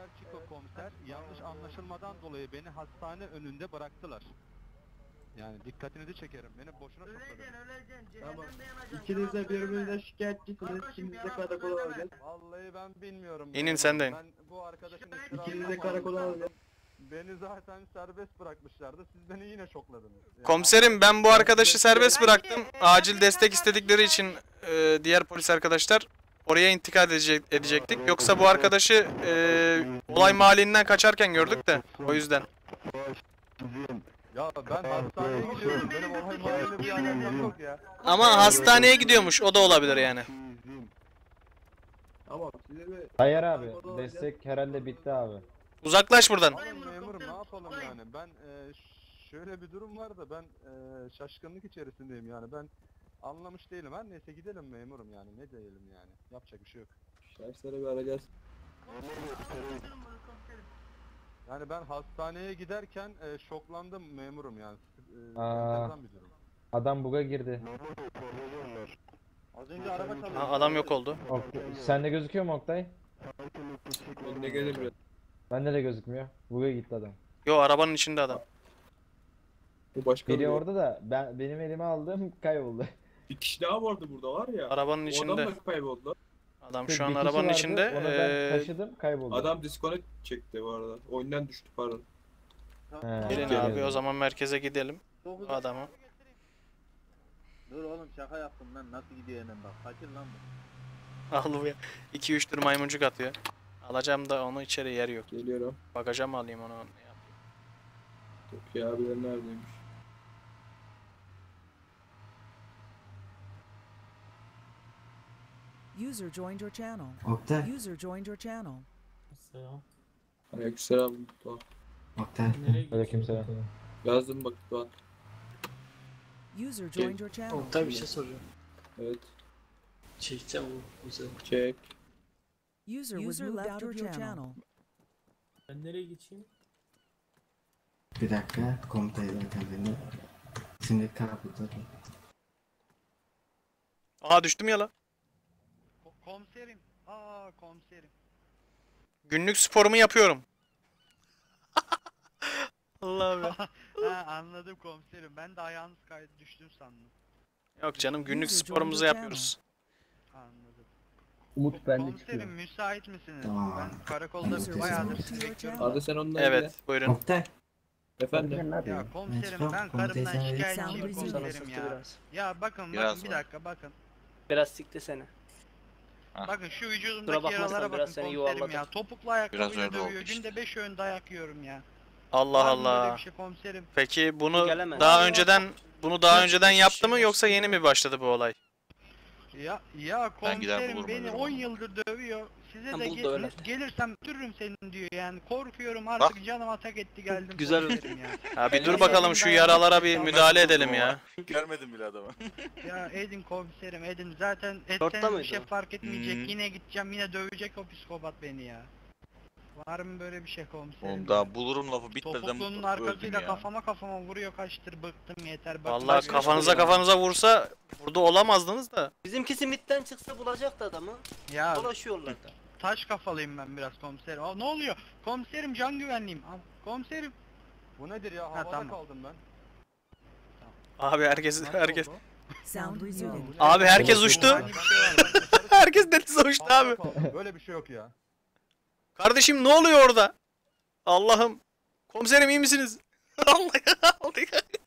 Çiko komiser yanlış anlaşılmadan dolayı beni hastane önünde bıraktılar. Yani dikkatinizi çekerim. Beni boşuna şokladınız. Tamam. İkiniz de birbirinizden şikayetçisiniz. İkiniz de karakola alacağız. Vallahi ben bilmiyorum. İnin sen de in. Ben bu arkadaşın İkiniz de karakola alacağız. Beni zaten serbest bırakmışlardı. Siz beni yine şokladınız. Yani Komiserim ben bu arkadaşı serbest bıraktım. Acil destek istedikleri için e, diğer polis arkadaşlar oraya intikal edecek, edecektik. Yoksa bu arkadaşı e, olay mahallinden kaçarken gördük de o yüzden. Ya ben hastaneye gidiyorum. Benim olay mahalleyle bir alakam yok ya. Ama hastaneye gidiyormuş, o da olabilir yani. Tamam size bir... Tayyar abi destek herhalde bitti abi. Uzaklaş buradan. Oğlum memurum ne yapalım yani? Ben e, şöyle bir durum var da ben e, şaşkınlık içerisindeyim yani. Ben anlamış değilim. Her neyse gidelim memurum yani. Ne diyelim yani. Yapacak bir şey yok. Şahısları bir arayacağız. Yani ben hastaneye giderken e, şoklandım memurum yani. E, Aa. enteresan bir durum. Adam buga girdi. Az önce araba çalıyor. Ha, adam yok oldu. Oktay, sende gözüküyor mu Oktay? Önüne gelemiyor. Bende de gözükmüyor. Buga gitti adam. Yo, arabanın içinde adam. Bu başka Biri bir- orada da ben benim elime aldım kayboldu. Bir kişi daha vardı burada var ya. Arabanın O içinde. adam da kayboldu. Adam Bir şu an kişi arabanın vardı, içinde. Onu ben Ee, taşıdım kayboldu. Adam disconnect çekti bu arada. Oyundan düştü pardon. He, gelin geliyorum. abi o zaman merkeze gidelim. Bu adamı. Dur oğlum şaka yaptım lan. Nasıl gidiyor hemen bak. Fakir lan bu. Al bu ya. iki üç tür maymuncuk atıyor. Alacağım da onu içeri yer yok. Geliyorum. Bagaja mı alayım onu? Tokyo abiler neredeymiş? User joined your channel. Oktay. User joined your channel. Aleykümselam. Doğan. Oktay. Aleykümselam. Yazdım bak Doğan. User joined your channel. Oktay bir şey soracağım. Evet. Çekeceğim o güzel. Çek. User was moved out of your channel. Ben nereye geçeyim? Bir dakika. Komutayı zaten beni. Şimdi kapıda. Aa, düştüm ya la. Komiserim. Aa komiserim. Günlük sporumu yapıyorum. Allah'ım ya. Ha anladım komiserim. Ben de ayağınız kaydı düştüm sandım. Yok canım, günlük sporumuzu yapıyoruz. Anladım. Umut bende Komiserim müsait misiniz? Tamam. Ben karakolda bayağıdır sizi bekliyorum. Hadi sen onunla Evet, buyurun. Oktay. Efendim. Ya komiserim Metrof, ben komuteyi karımdan sana şikayetçiyim vereyim. komiserim ya. Biraz. Ya bakın Biraz bakın bir mı? dakika bakın. Biraz sikti seni. Bakın şu Kusura vücudumdaki bakma, yaralara sen biraz bakın seni komiserim yuvarladım. ya. Topuklu ayakkabıyla öyle dövüyor. oldu işte. Günde beş öğün dayak yiyorum ya. Allah Var mı böyle Allah. bir şey komiserim? Peki bunu Gelemez. daha önceden bunu daha önceden yaptı mı yoksa yeni mi başladı bu olay? Ya ya Ben gider komiserim bulurum beni ölürüm on onu. yıldır dövüyor. Size Ha, de bul ge- da öyle. gelirsem öldürürüm seni diyor yani. Korkuyorum artık canım atak etti geldim. Güzel komiserim ya. Ha bir Ben dur de bakalım elim şu dayanmış yaralara bir ya. müdahale edelim ya. Görmedim bile adamı. Ya edin komiserim edin. Zaten Şortta etseniz bir mıydı şey o? fark etmeyecek. Hmm. Yine gideceğim yine dövecek o psikopat beni ya. Var mı böyle bir şey komiserim? Oğlum ya? daha bulurum lafı bitmeden Topukluğunun öldüm arkasıyla ya. kafama kafama vuruyor kaçtır bıktım yeter. Bakın Vallahi başka kafanıza şey yok. kafanıza vursa burada olamazdınız da. Bizimki simitten çıksa bulacaktı adamı. Ya Dolaşıyorlar da. taş kafalıyım ben biraz komiserim. Aa, ne oluyor? Komiserim can güvenliğim. Aa, komiserim. Bu nedir ya? Ha, Havada tamam. kaldım ben. Abi herkes Nasıl herkes oldu? Sound resumed. Abi herkes uçtu. Hani bir şey var, ben dışarı- Herkes denize uçtu Havada abi. kaldım. Böyle bir şey yok ya. Kardeşim ne oluyor orada? Allah'ım. Komiserim iyi misiniz? Allah Allah.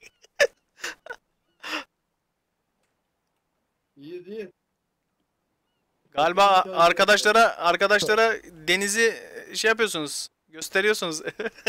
İyi değil. Galiba arkadaşlara arkadaşlara denizi şey yapıyorsunuz. Gösteriyorsunuz.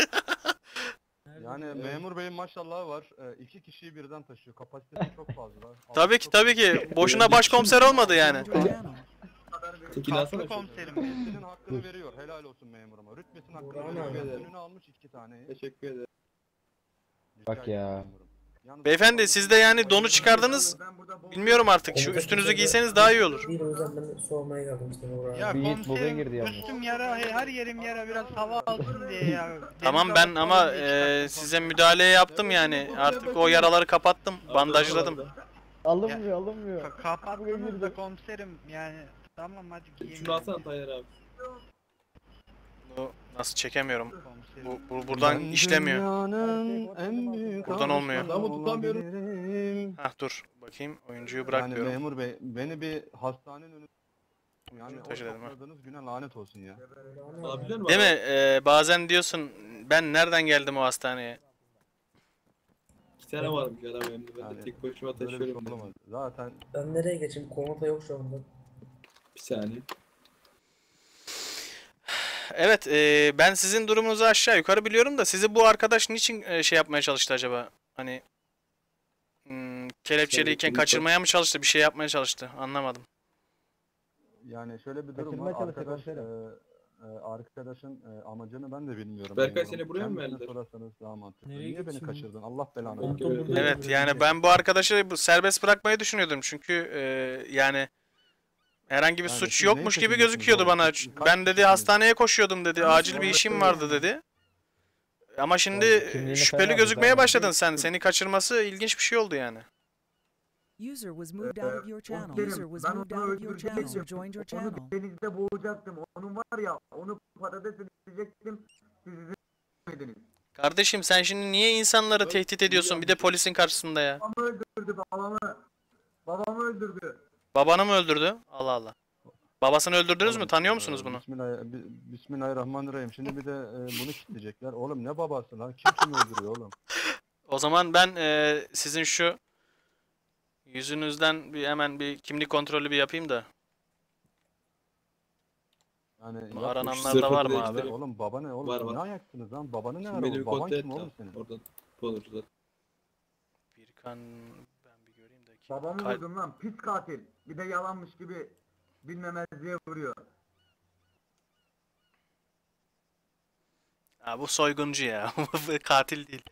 Yani memur beyin maşallahı var. Ee, iki kişiyi birden taşıyor. Kapasitesi çok fazla. Tabii ki tabii ki. Boşuna başkomiser olmadı yani. Your channel. Tekini alsana Haklı şöyle. komiserim benim. Rütbesinin hakkını veriyor. Helal olsun memuruma. Rütbesinin hakkını veriyor. Önüne almış iki taneyi. Teşekkür ederim. Rica Bak ederim ya. memurum. Yalnız Beyefendi kafanızı- siz de yani donu çıkardınız. Bilmiyorum artık. Şu üstünüzü giyseniz daha iyi olur. Ya Bir it buga komiserim girdi yalnız. üstüm yara her yerim yara biraz hava alsın diye ya. Tamam Deniz ben havası ama falan diye e, çıkarttım size müdahale yaptım yani. Artık o yaraları kapattım. Bandajladım. Alınmıyor alınmıyor. Ka- kapattınız da komiserim yani. Tamam hadi giyin. Şunu alsana Tayyar abi. Bunu nasıl çekemiyorum? Bu, bu buradan işlemiyor. Buradan olmuyor. Adamı tutamıyorum. Hah dur bakayım oyuncuyu Yani bırakmıyorum. memur bey beni bir hastanenin önü yani o Taşı dedim ha. topladığınız güne lanet olsun ya. Değil mi? Ee, bazen diyorsun ben nereden geldim o hastaneye? İki tane varmış adam önümde. Ben de tek başıma Böyle bir şey taşıyorum. olamaz. Zaten Ben nereye geçeyim? Komuta yok şu anda. Bir saniye. Evet, e, ben sizin durumunuzu aşağı yukarı biliyorum da sizi bu arkadaş niçin e, şey yapmaya çalıştı acaba? Hani hmm, kelepçeliyken kimlik kaçırmaya mı çalıştı, bir şey yapmaya çalıştı? Anlamadım. yani şöyle bir durum Kaçırmaya var. çalıştı Arkadaş, komiserim. e, e, arkadaşın e, amacını ben de bilmiyorum. Berkay, memurum. seni buraya mı Kendisine verdiler? sorarsanız daha mantıklı. Nereye Niye beni geçeyim? kaçırdın? Allah belanı Komutan versin. burada. Evet, yani ben bu arkadaşı bu serbest bırakmayı düşünüyordum çünkü e, yani herhangi bir Yani suç siz yokmuş neyin gibi peşindesiniz gözüküyordu oğlum? bana. Kaç Ben dedi kişisiniz? hastaneye koşuyordum dedi. Acil bir işim vardı dedi. Ama şimdi kimliğini şüpheli falan gözükmeye aldı, başladın sen. Seni kaçırması ilginç bir şey oldu yani. User was moved out of your channel. User was moved out of your channel. User joined your channel. Denizde boğacaktım. Onun var ya, onu patates edecektim. Siz izlemediniz. Kardeşim sen şimdi niye insanları tehdit ediyorsun bir de polisin karşısında ya? Babamı öldürdü, babamı. Babamı öldürdü. Babanı mı öldürdü? Allah Allah. Babasını öldürdünüz mü? Oğlum, Tanıyor e, musunuz bunu? Bismillah, bi- Bismillahirrahmanirrahim. Şimdi bir de e, bunu kitleyecekler. Oğlum ne babası lan? Kim kimi öldürüyor oğlum? O zaman ben e, sizin şu yüzünüzden bir hemen bir kimlik kontrolü bir yapayım da. Yani Bu yapmış, arananlar da var mı Zırhı abi? değiştirip- Oğlum baba ne oğlum? Var, Siz var. Ne ayaksınız lan? Babanı ne Şimdi ara? beni bir Baban kontrol kim et oğlum de. senin? Oradan olur zaten. Birkan ben bir göreyim de. Babamı Kal- vurdum lan, pis katil. Bir de yalanmış gibi bilmemezliğe vuruyor. Ha, bu soyguncu ya. Bu katil değil.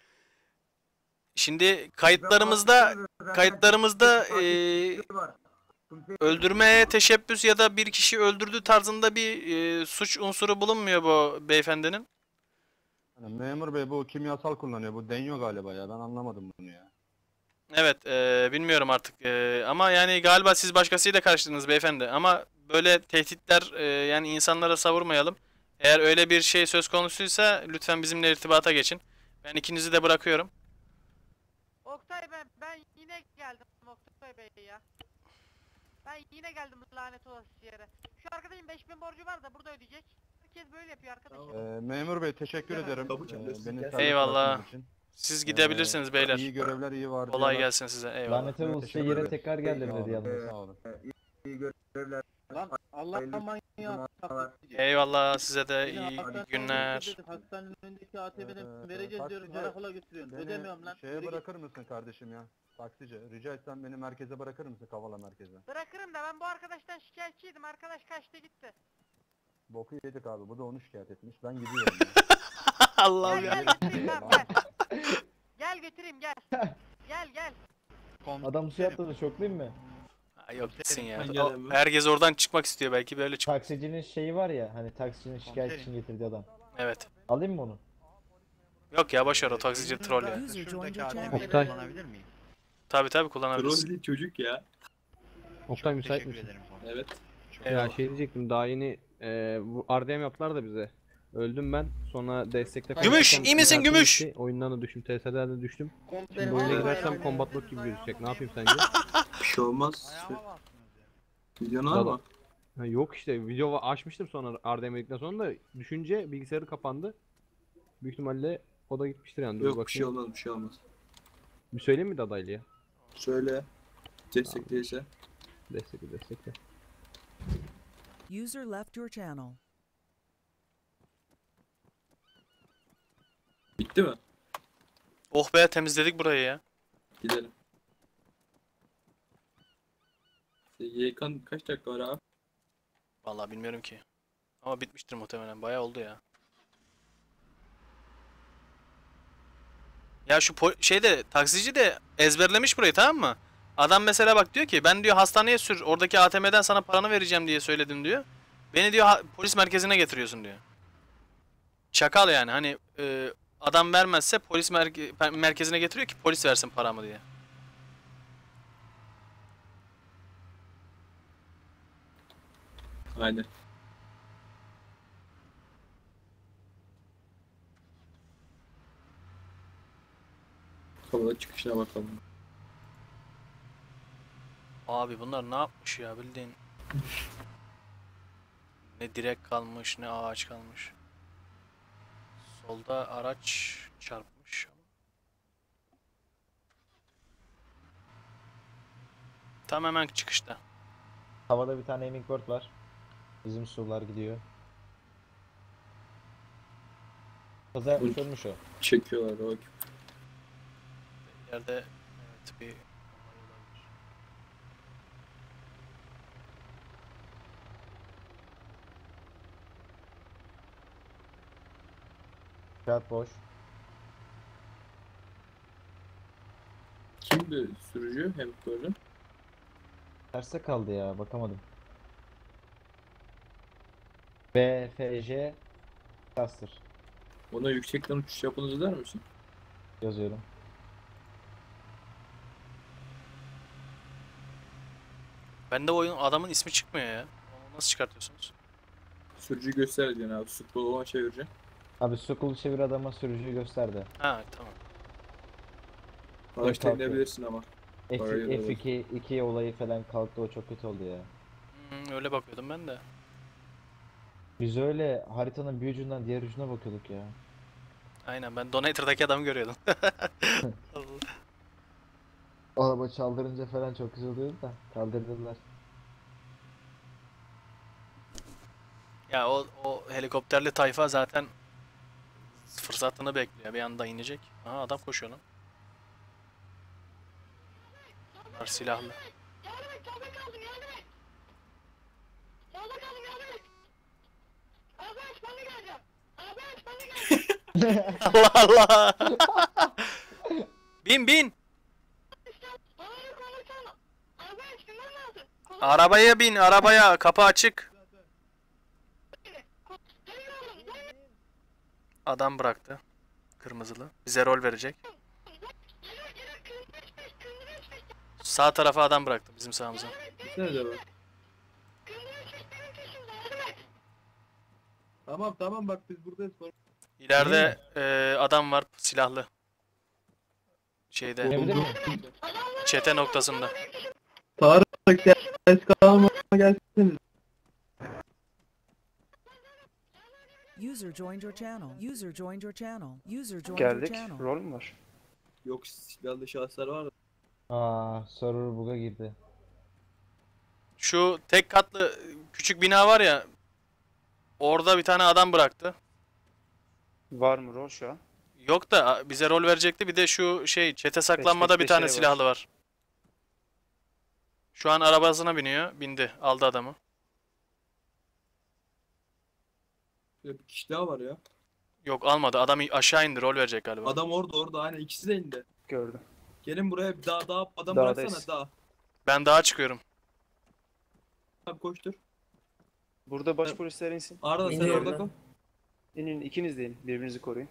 Şimdi kayıtlarımızda kayıtlarımızda eee, öldürmeye teşebbüs ya da bir kişi öldürdü tarzında bir eee, suç unsuru bulunmuyor bu beyefendinin. Yani memur bey bu kimyasal kullanıyor. Bu deniyor galiba ya. Ben anlamadım bunu ya. Evet, eee, bilmiyorum artık eee, ama yani galiba siz başkasıyla karıştırdınız beyefendi. Ama böyle tehditler eee, yani insanlara savurmayalım. Eğer öyle bir şey söz konusuysa lütfen bizimle irtibata geçin. Ben ikinizi de bırakıyorum. Oktay ben ben yine geldim Oktay Bey ya. Ben yine geldim lanet olası yere. Şu arkadaşın beş bin borcu var da burada ödeyecek. Herkes böyle yapıyor arkadaşım. Ee, memur bey teşekkür ederim. Kapı Ee, çalıyorsun. beni serbest Eyvallah. bıraktığınız için. Siz gidebilirsiniz Ee, beyler. İyi görevler, iyi var. Kolay gelsin size. Eyvallah. Lanet olsun Teşekkür yere ederim. tekrar geldim Sağ olun, dedi yalnız. Sağ olun. İyi görevler. Lan Allah manyağı taklitçi. Eyvallah size de Beni iyi hastaneye günler. götürdük, hastanenin önündeki A T M'den Ee, vereceğiz diyorum taksici, karakola götürüyorsun. Beni Ödemiyorum lan. şeye Yürü git. bırakır mısın kardeşim ya? Taksici. Rica etsem beni merkeze bırakır mısın? Kavala merkeze. Bırakırım da ben bu arkadaştan şikayetçiydim. Arkadaş kaçtı gitti. Boku yedik abi. Bu da onu şikayet etmiş. Ben gidiyorum ya. Allah'ım Gel ya. gel götüreyim tamam gel. Gel götüreyim gel. Gel gel. Adam şey yaptı şoklayayım mı? Ha, yok gitsin ya. Hangi O- adam bu? herkes oradan çıkmak istiyor belki böyle çık. Taksicinin şeyi var ya hani taksicinin şikayet için getirdiği adam. Evet. Alayım mı onu? Yok ya boş ver o taksici troll ya. User joined your channel. Oktay. Tabi tabi Troll kullanabilirsin. değil çocuk ya. Oktay müsait misin? Evet. Ya Eyvallah. şey diyecektim daha yeni e, bu R D M yaptılar da bize. Öldüm ben. Sonra destekte Gümüş, kaybettim. iyi misin Kartım Gümüş? gitti, Oyundan da düştüm. T S'den de düştüm. Şimdi Komiserim oyuna Allah girersem yardım combat edin. lock gibi gözükecek. Ne yapayım sence? Bir şey olmaz. Videonu var mı? Ha, yok işte video va- açmıştım sonra R D M dedikten sonra da düşünce bilgisayarı kapandı. Büyük ihtimalle o da gitmiştir yani. Dur Yok bir şey bakayım. olmaz bir şey olmaz. Bir söyleyeyim mi Dadaylı ya? Söyle. Destek değilse. Destekle destekle. User left your channel. Bitti mi? Oh be temizledik burayı ya. Gidelim. Y K'nın kaç dakika var abi? Vallahi bilmiyorum ki. Ama bitmiştir muhtemelen. Bayağı oldu ya. Ya şu po- şeyde taksici de ezberlemiş burayı tamam mı? Adam mesela bak diyor ki ben diyor hastaneye sür oradaki A T M'den sana paranı vereceğim diye söyledim diyor. Beni diyor ha- polis merkezine getiriyorsun diyor. Çakal yani hani e, adam vermezse polis merke- pe- merkezine getiriyor ki polis versin paramı diye. Aynen. Valla çıkışına bakalım. Abi bunlar ne yapmış ya bildiğin. Ne direk kalmış ne ağaç kalmış. Solda araç çarpmış. Tam hemen çıkışta. Havada bir tane aiming bird var. Bizim sular gidiyor. Kaza yapmış ölmüş o. Çekiyorlar o. Yerde evet bir olay olabilir. Kağıt boş. Kimdi sürücü hem böyle? Terste kaldı ya bakamadım. B F J Caster Ona yüksekten uçuş yapınız der misin? yazıyorum. Bende oyun adamın ismi çıkmıyor ya. Onu nasıl çıkartıyorsunuz? Sürücü göstereceksin abi. Scroll olan çevireceksin. Abi sokulu çevir adama sürücüyü gösterdi. Ha tamam. Araçta inebilirsin ama. F iki iki olayı falan kalktı, o çok kötü oldu ya. Hmm, öyle bakıyordum ben de. Biz öyle haritanın bir ucundan diğer ucuna bakıyorduk ya. Aynen ben Donator'daki adamı görüyordum. Araba çaldırınca falan çok güzel oluyordu da kaldırdılar. Ya o, o helikopterli tayfa zaten fırsatını bekliyor. Bir anda inecek. Aha adam koşuyor lan. Bunlar silahlı. Allah Allah. Bin bin. Arabaya bin, arabaya. Kapı açık. Adam bıraktı. Kırmızılı. Bize rol verecek. Sağ tarafa adam bıraktı bizim sağımıza. Nerede bu? Tamam tamam bak biz buradayız. İleride e, adam var silahlı. Şeyde. Çete noktasında. Tarık ses kalma gelsiniz. User joined your channel. User joined your channel. User joined your Geldik. channel. Rol mü var? Yok silahlı şahıslar var da. Aa, server bug'a girdi. Şu tek katlı küçük bina var ya. Orada bir tane adam bıraktı. Var mı rol şu an? Yok da bize rol verecekti. Bir de şu şey çete saklanmada bir Beşikte tane şey silahlı var. Şu an arabasına biniyor. Bindi. Aldı adamı. Bir kişi daha var ya. Yok almadı. Adam aşağı indi. Rol verecek galiba. Adam orada orada aynen ikisi de indi. Gördüm. Gelin buraya bir daha daha adam Dağdayız. bıraksana daha. Ben dağa çıkıyorum. Abi koştur. Burada baş polisler insin. Arda sen İniyorum orada ben. kal. İnin, ikiniz de inin. Birbirinizi koruyun.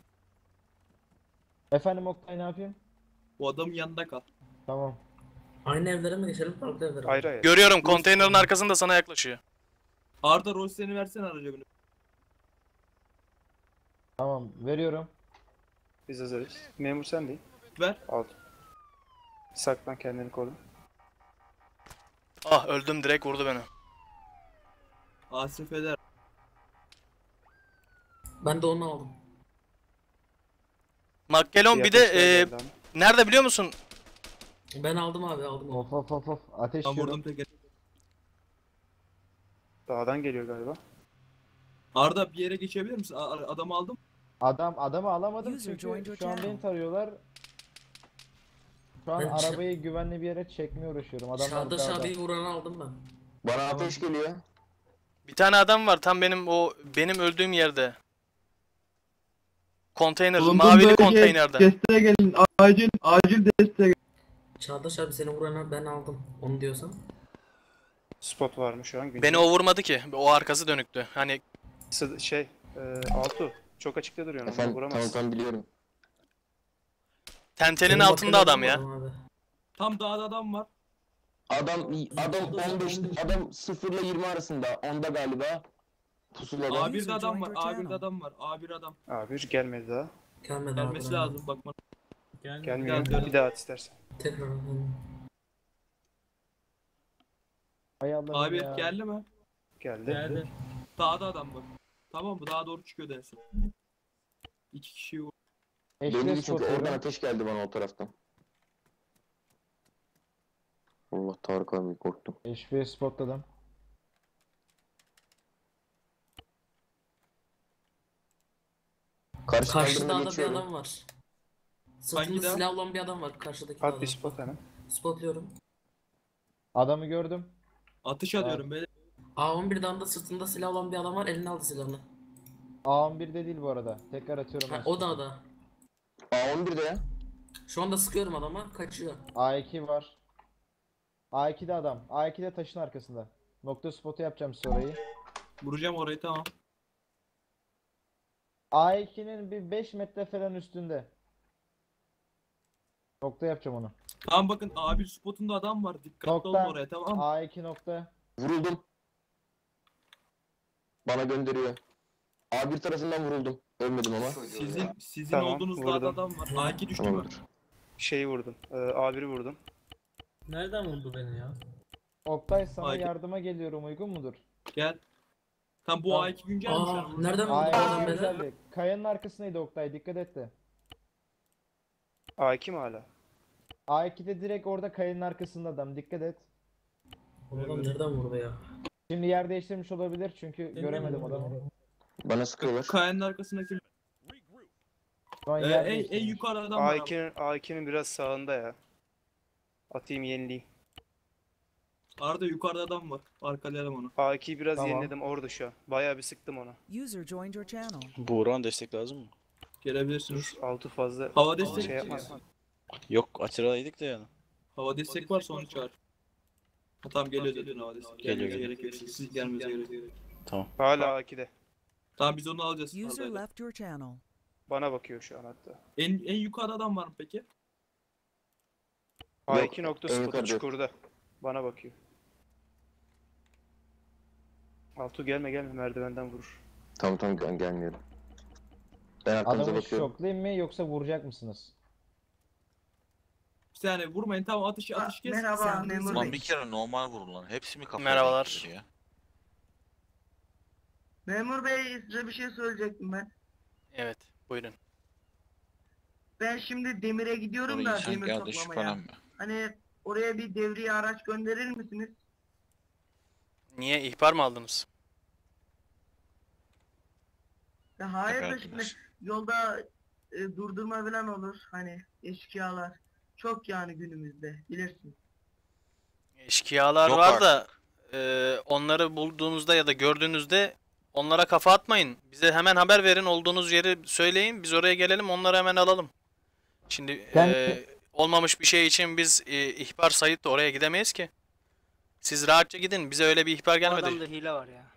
Efendim Oktay, ne yapayım? Bu adamın yanında kal. Tamam. Aynı evlere mi geçelim, farklı evlere mi? Ayrı ayrı. Görüyorum. Konteynerin arkasında sana yaklaşıyor. Arda rol seni versene araca bunu. Tamam, veriyorum. Biz hazırız. Memur sen değil. Ver. Al. Saklan, kendini koru. Ah öldüm, direkt vurdu beni. Asif eder. Ben de onu aldım. Magellan bir de Yaklaşıklar e, geldi ama. nerede biliyor musun? Ben aldım abi, aldım onu. Of of of of. Ateş Tam yiyorum. vurdum teker. Dağdan geliyor galiba. Arda bir yere geçebilir misin? A- a- adamı aldım. Adam adamı alamadım User joined çünkü your şu an beni channel. tarıyorlar. Şu an Ben ç- arabayı güvenli bir yere çekmeye uğraşıyorum. Adamlar Çağdaş dağda. abiyi vuranı aldım ben. Bana ateş geliyor. Bir tane adam var tam benim o benim öldüğüm yerde. Konteyner, Bulunduğum mavili bölgeye konteynerde. Desteğe gelin. Acil acil desteğe. Çağdaş abi seni vuranı ben aldım. Onu diyorsan. Spot var mı şu an? Güncel. Beni o vurmadı ki. O arkası dönüktü. Hani Sı- Şey, e, Altu. Çok açıkta duruyorsun. Onu Efendim tamam vuramazsın. tamam biliyorum. tentenin Senin altında bakın adam ya. aldım abi. Tam dağda adam var. Adam adam on beş adam sıfır ile yirmi arasında. Onda galiba. Pusulada. A bir'de adam var. A bir'de adam var. A bir adam. Abi gelmedi daha. Gelmedi abi. Gelmesi ben lazım bakma. Gelmiyor. Gel, Bir daha at istersen. Tekrar alalım. Hay Allah'ım Abi ya. geldi mi? Geldi. Dağda adam var. Tamam mı? Dağa doğru çıkıyor dersin. İki kişiyi vur. Eşli spot oradan ateş geldi bana o taraftan. Allah Tarık abi korktum. H P spotladım. Karşı Karşı kaldırımda dağda bir geçiyorum. adam var. Hangi Sırtında dağ? silah olan bir adam var karşıdaki At dağda. bir spot hemen. Spotluyorum. Adamı gördüm. Atış alıyorum böyle. A on bir dağında sırtında silah olan bir adam var, eline aldı silahını. A on bir'de değil bu arada. Tekrar atıyorum. Ha, ben o spotu. dağda. A on bir'de ya. Şu anda sıkıyorum adama, kaçıyor. A iki var. A iki'de adam. A iki'de taşın arkasında. Nokta spotu yapacağım size orayı. Vuracağım orayı, tamam. A iki'nin bir beş metre falan üstünde. Nokta yapacağım onu. Tamam bakın A bir spotunda adam var. Dikkatli olun Nokta. oraya, tamam mı? A iki nokta. Vuruldum. Bana gönderiyor. A bir tarafından vuruldum. Ölmedim ama. Sizin sizin Tamam, olduğunuz vurdum. dağda adam var. A iki düştü mü? Tamamdır. Şeyi vurdum. Ee, A bir'i vurdum. Nereden vurdu beni ya? Oktay sana A iki. yardıma geliyorum, uygun mudur? Gel. Tam bu Tamam. A iki güncel mi şu Aa, an? nereden vurdu A adam iki beni? güzeldi. Kayanın arkasındaydı Oktay, dikkat et de. A iki mi hala? A iki'de direkt orada kayanın arkasında adam, dikkat et. O adam nereden vurdu ya? Şimdi yer değiştirmiş olabilir çünkü göremedim adamı. Bana sıkıyorlar. Kayanın arkasındaki. Şu an Ee, yer en, en değiştirmiş. yukarı adam var. A ama. iki'nin A iki'nin biraz sağında ya. Atayım yenileyim. Arada yukarıda adam var. Arkalayalım onu. A iki'yi biraz Tamam. yeniledim orada şu an. Bayağı bir sıktım ona. User joined your channel. Buğra'nın destek lazım mı? Gelebilirsiniz. Altı fazla Hava destek şey yapmaz. Yok açıradaydık da yani. Hava destek varsa onu çağır. Ha, tamam geliyor zaten hava destek. Geliyor, Gelmenize geliyor. gerek yok. Siz gelmenize gerek yok. Tamam. Hala A iki'de. Tamam biz onu alacağız. User Arda'yla. left your channel. Bana bakıyor şu an hatta. En, en yukarıda adam var mı peki? A Yok, iki nokta en spotu yukarıda yok. çukurda. Bana bakıyor. Altu gelme gelme merdivenden vurur. Tamam tamam gel gelmiyorum. Ben arkanıza Adamı bakıyorum. şoklayayım mı yoksa vuracak mısınız? Bir saniye vurmayın, tamam atış atış kes. Merhaba Sound memur Ulan bey. bir kere normal vurun lan. Hepsi mi kafaya Merhabalar. ya? Memur bey size bir şey söyleyecektim ben. Evet, buyurun. Ben şimdi demire gidiyorum Sonra da insan demir geldi toplamaya. şüphelenme. Hani oraya bir devriye araç gönderir misiniz? Niye ihbar mı aldınız? Ya hayır da Evet, şimdi biraz. yolda e, durdurma falan olur hani eşkıyalar. Çok yani günümüzde bilirsin. Eşkıyalar Yok var artık. da e, onları bulduğunuzda ya da gördüğünüzde onlara kafa atmayın. Bize hemen haber verin, olduğunuz yeri söyleyin. Biz oraya gelelim, onları hemen alalım. Şimdi Ben- e, olmamış bir şey için biz e, ihbar sayıp da oraya gidemeyiz ki. Siz rahatça gidin. Bize öyle bir ihbar Bu gelmedi. adamda hile var ya.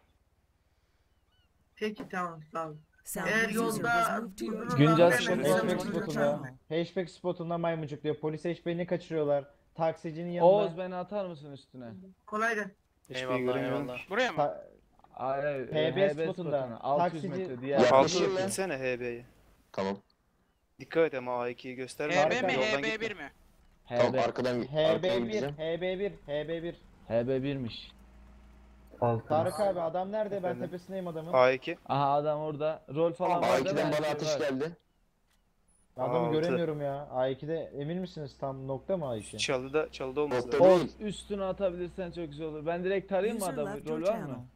Peki tamam sağ olun. Sound Eğer user yolda was moved to your durdururlar Güncel hemen spot User hemen joined hatchback your hemen spotunda. channel. Hatchback spotunda maymuncuk diyor. Polis hatchback'ini kaçırıyorlar. Taksicinin yanında. Oğuz beni atar mısın üstüne? Kolay gelsin. Hiçbir Eyvallah, göremiyorum. eyvallah. Buraya mı? Ta- Hayır, H B H B spotunda. spotuna. altı yüz Taksici- metre diğer. Ya- Altu Yaklaşayım mı? gitsene H B'ye. Tamam. Dikkat et ama A iki'yi gösterme. H B Arkadan mi, yoldan H B gitme. bir mi? Tamam H B. arkadan H arkadan B bir, gideceğim. H B bir, H B bir. H B bir'miş. Tarık abi adam nerede? Ben Efendim? tepesindeyim adamın. A iki. Aha adam orada. Rol falan var A değil mi? iki'den Her bana şey atış var. geldi. Adamı Altı. göremiyorum ya. A iki'de emin misiniz tam nokta mı A iki? Çalıda, çalıda olması Nokta lazım. değil. Oğuz üstüne atabilirsen çok güzel olur. Ben direkt tarayayım mı User adamı? left your Rol var channel. mı?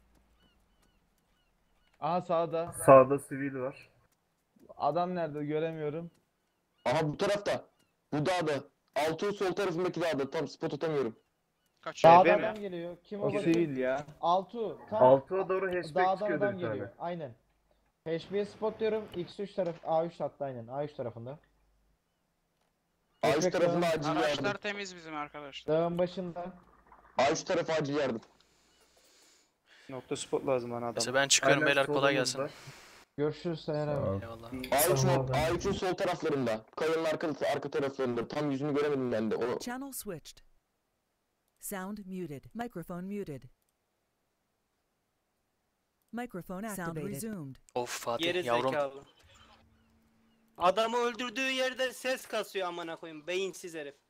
Aha sağda. Sağda sivil var. Adam nerede göremiyorum. Aha bu tarafta. Bu dağda. Altın sol tarafındaki dağda. Tam spot atamıyorum. Kaç? Dağda H B mi? adam geliyor. Kim O o bakayım? sivil ya. Altu. Tam Altıya doğru hatchback dağdan çıkıyordu adam bir tane. geliyor. Aynen. H B'ye spot diyorum. X üç taraf, A üç hatta aynen. A üç tarafında. A üç Hatchback tarafında dağın- acil yardım. Araçlar temiz bizim arkadaşlar. Dağın başında. A üç tarafı acil yardım. Nokta spot lazım bana adam. Neyse ben çıkıyorum Aynen, beyler, kolay solumuzda. gelsin. Görüşürüz Sayın abi. Eyvallah. A üç no- A üçün sol taraflarında. Kayanın arka, arka taraflarında. Tam yüzünü göremedim ben de. O Channel switched. Sound muted. Microphone muted. Microphone activated. Sound resumed. Of Fatih Geri yavrum. zekalı. Adamı öldürdüğü yerde ses kasıyor amına koyayım beyinsiz herif.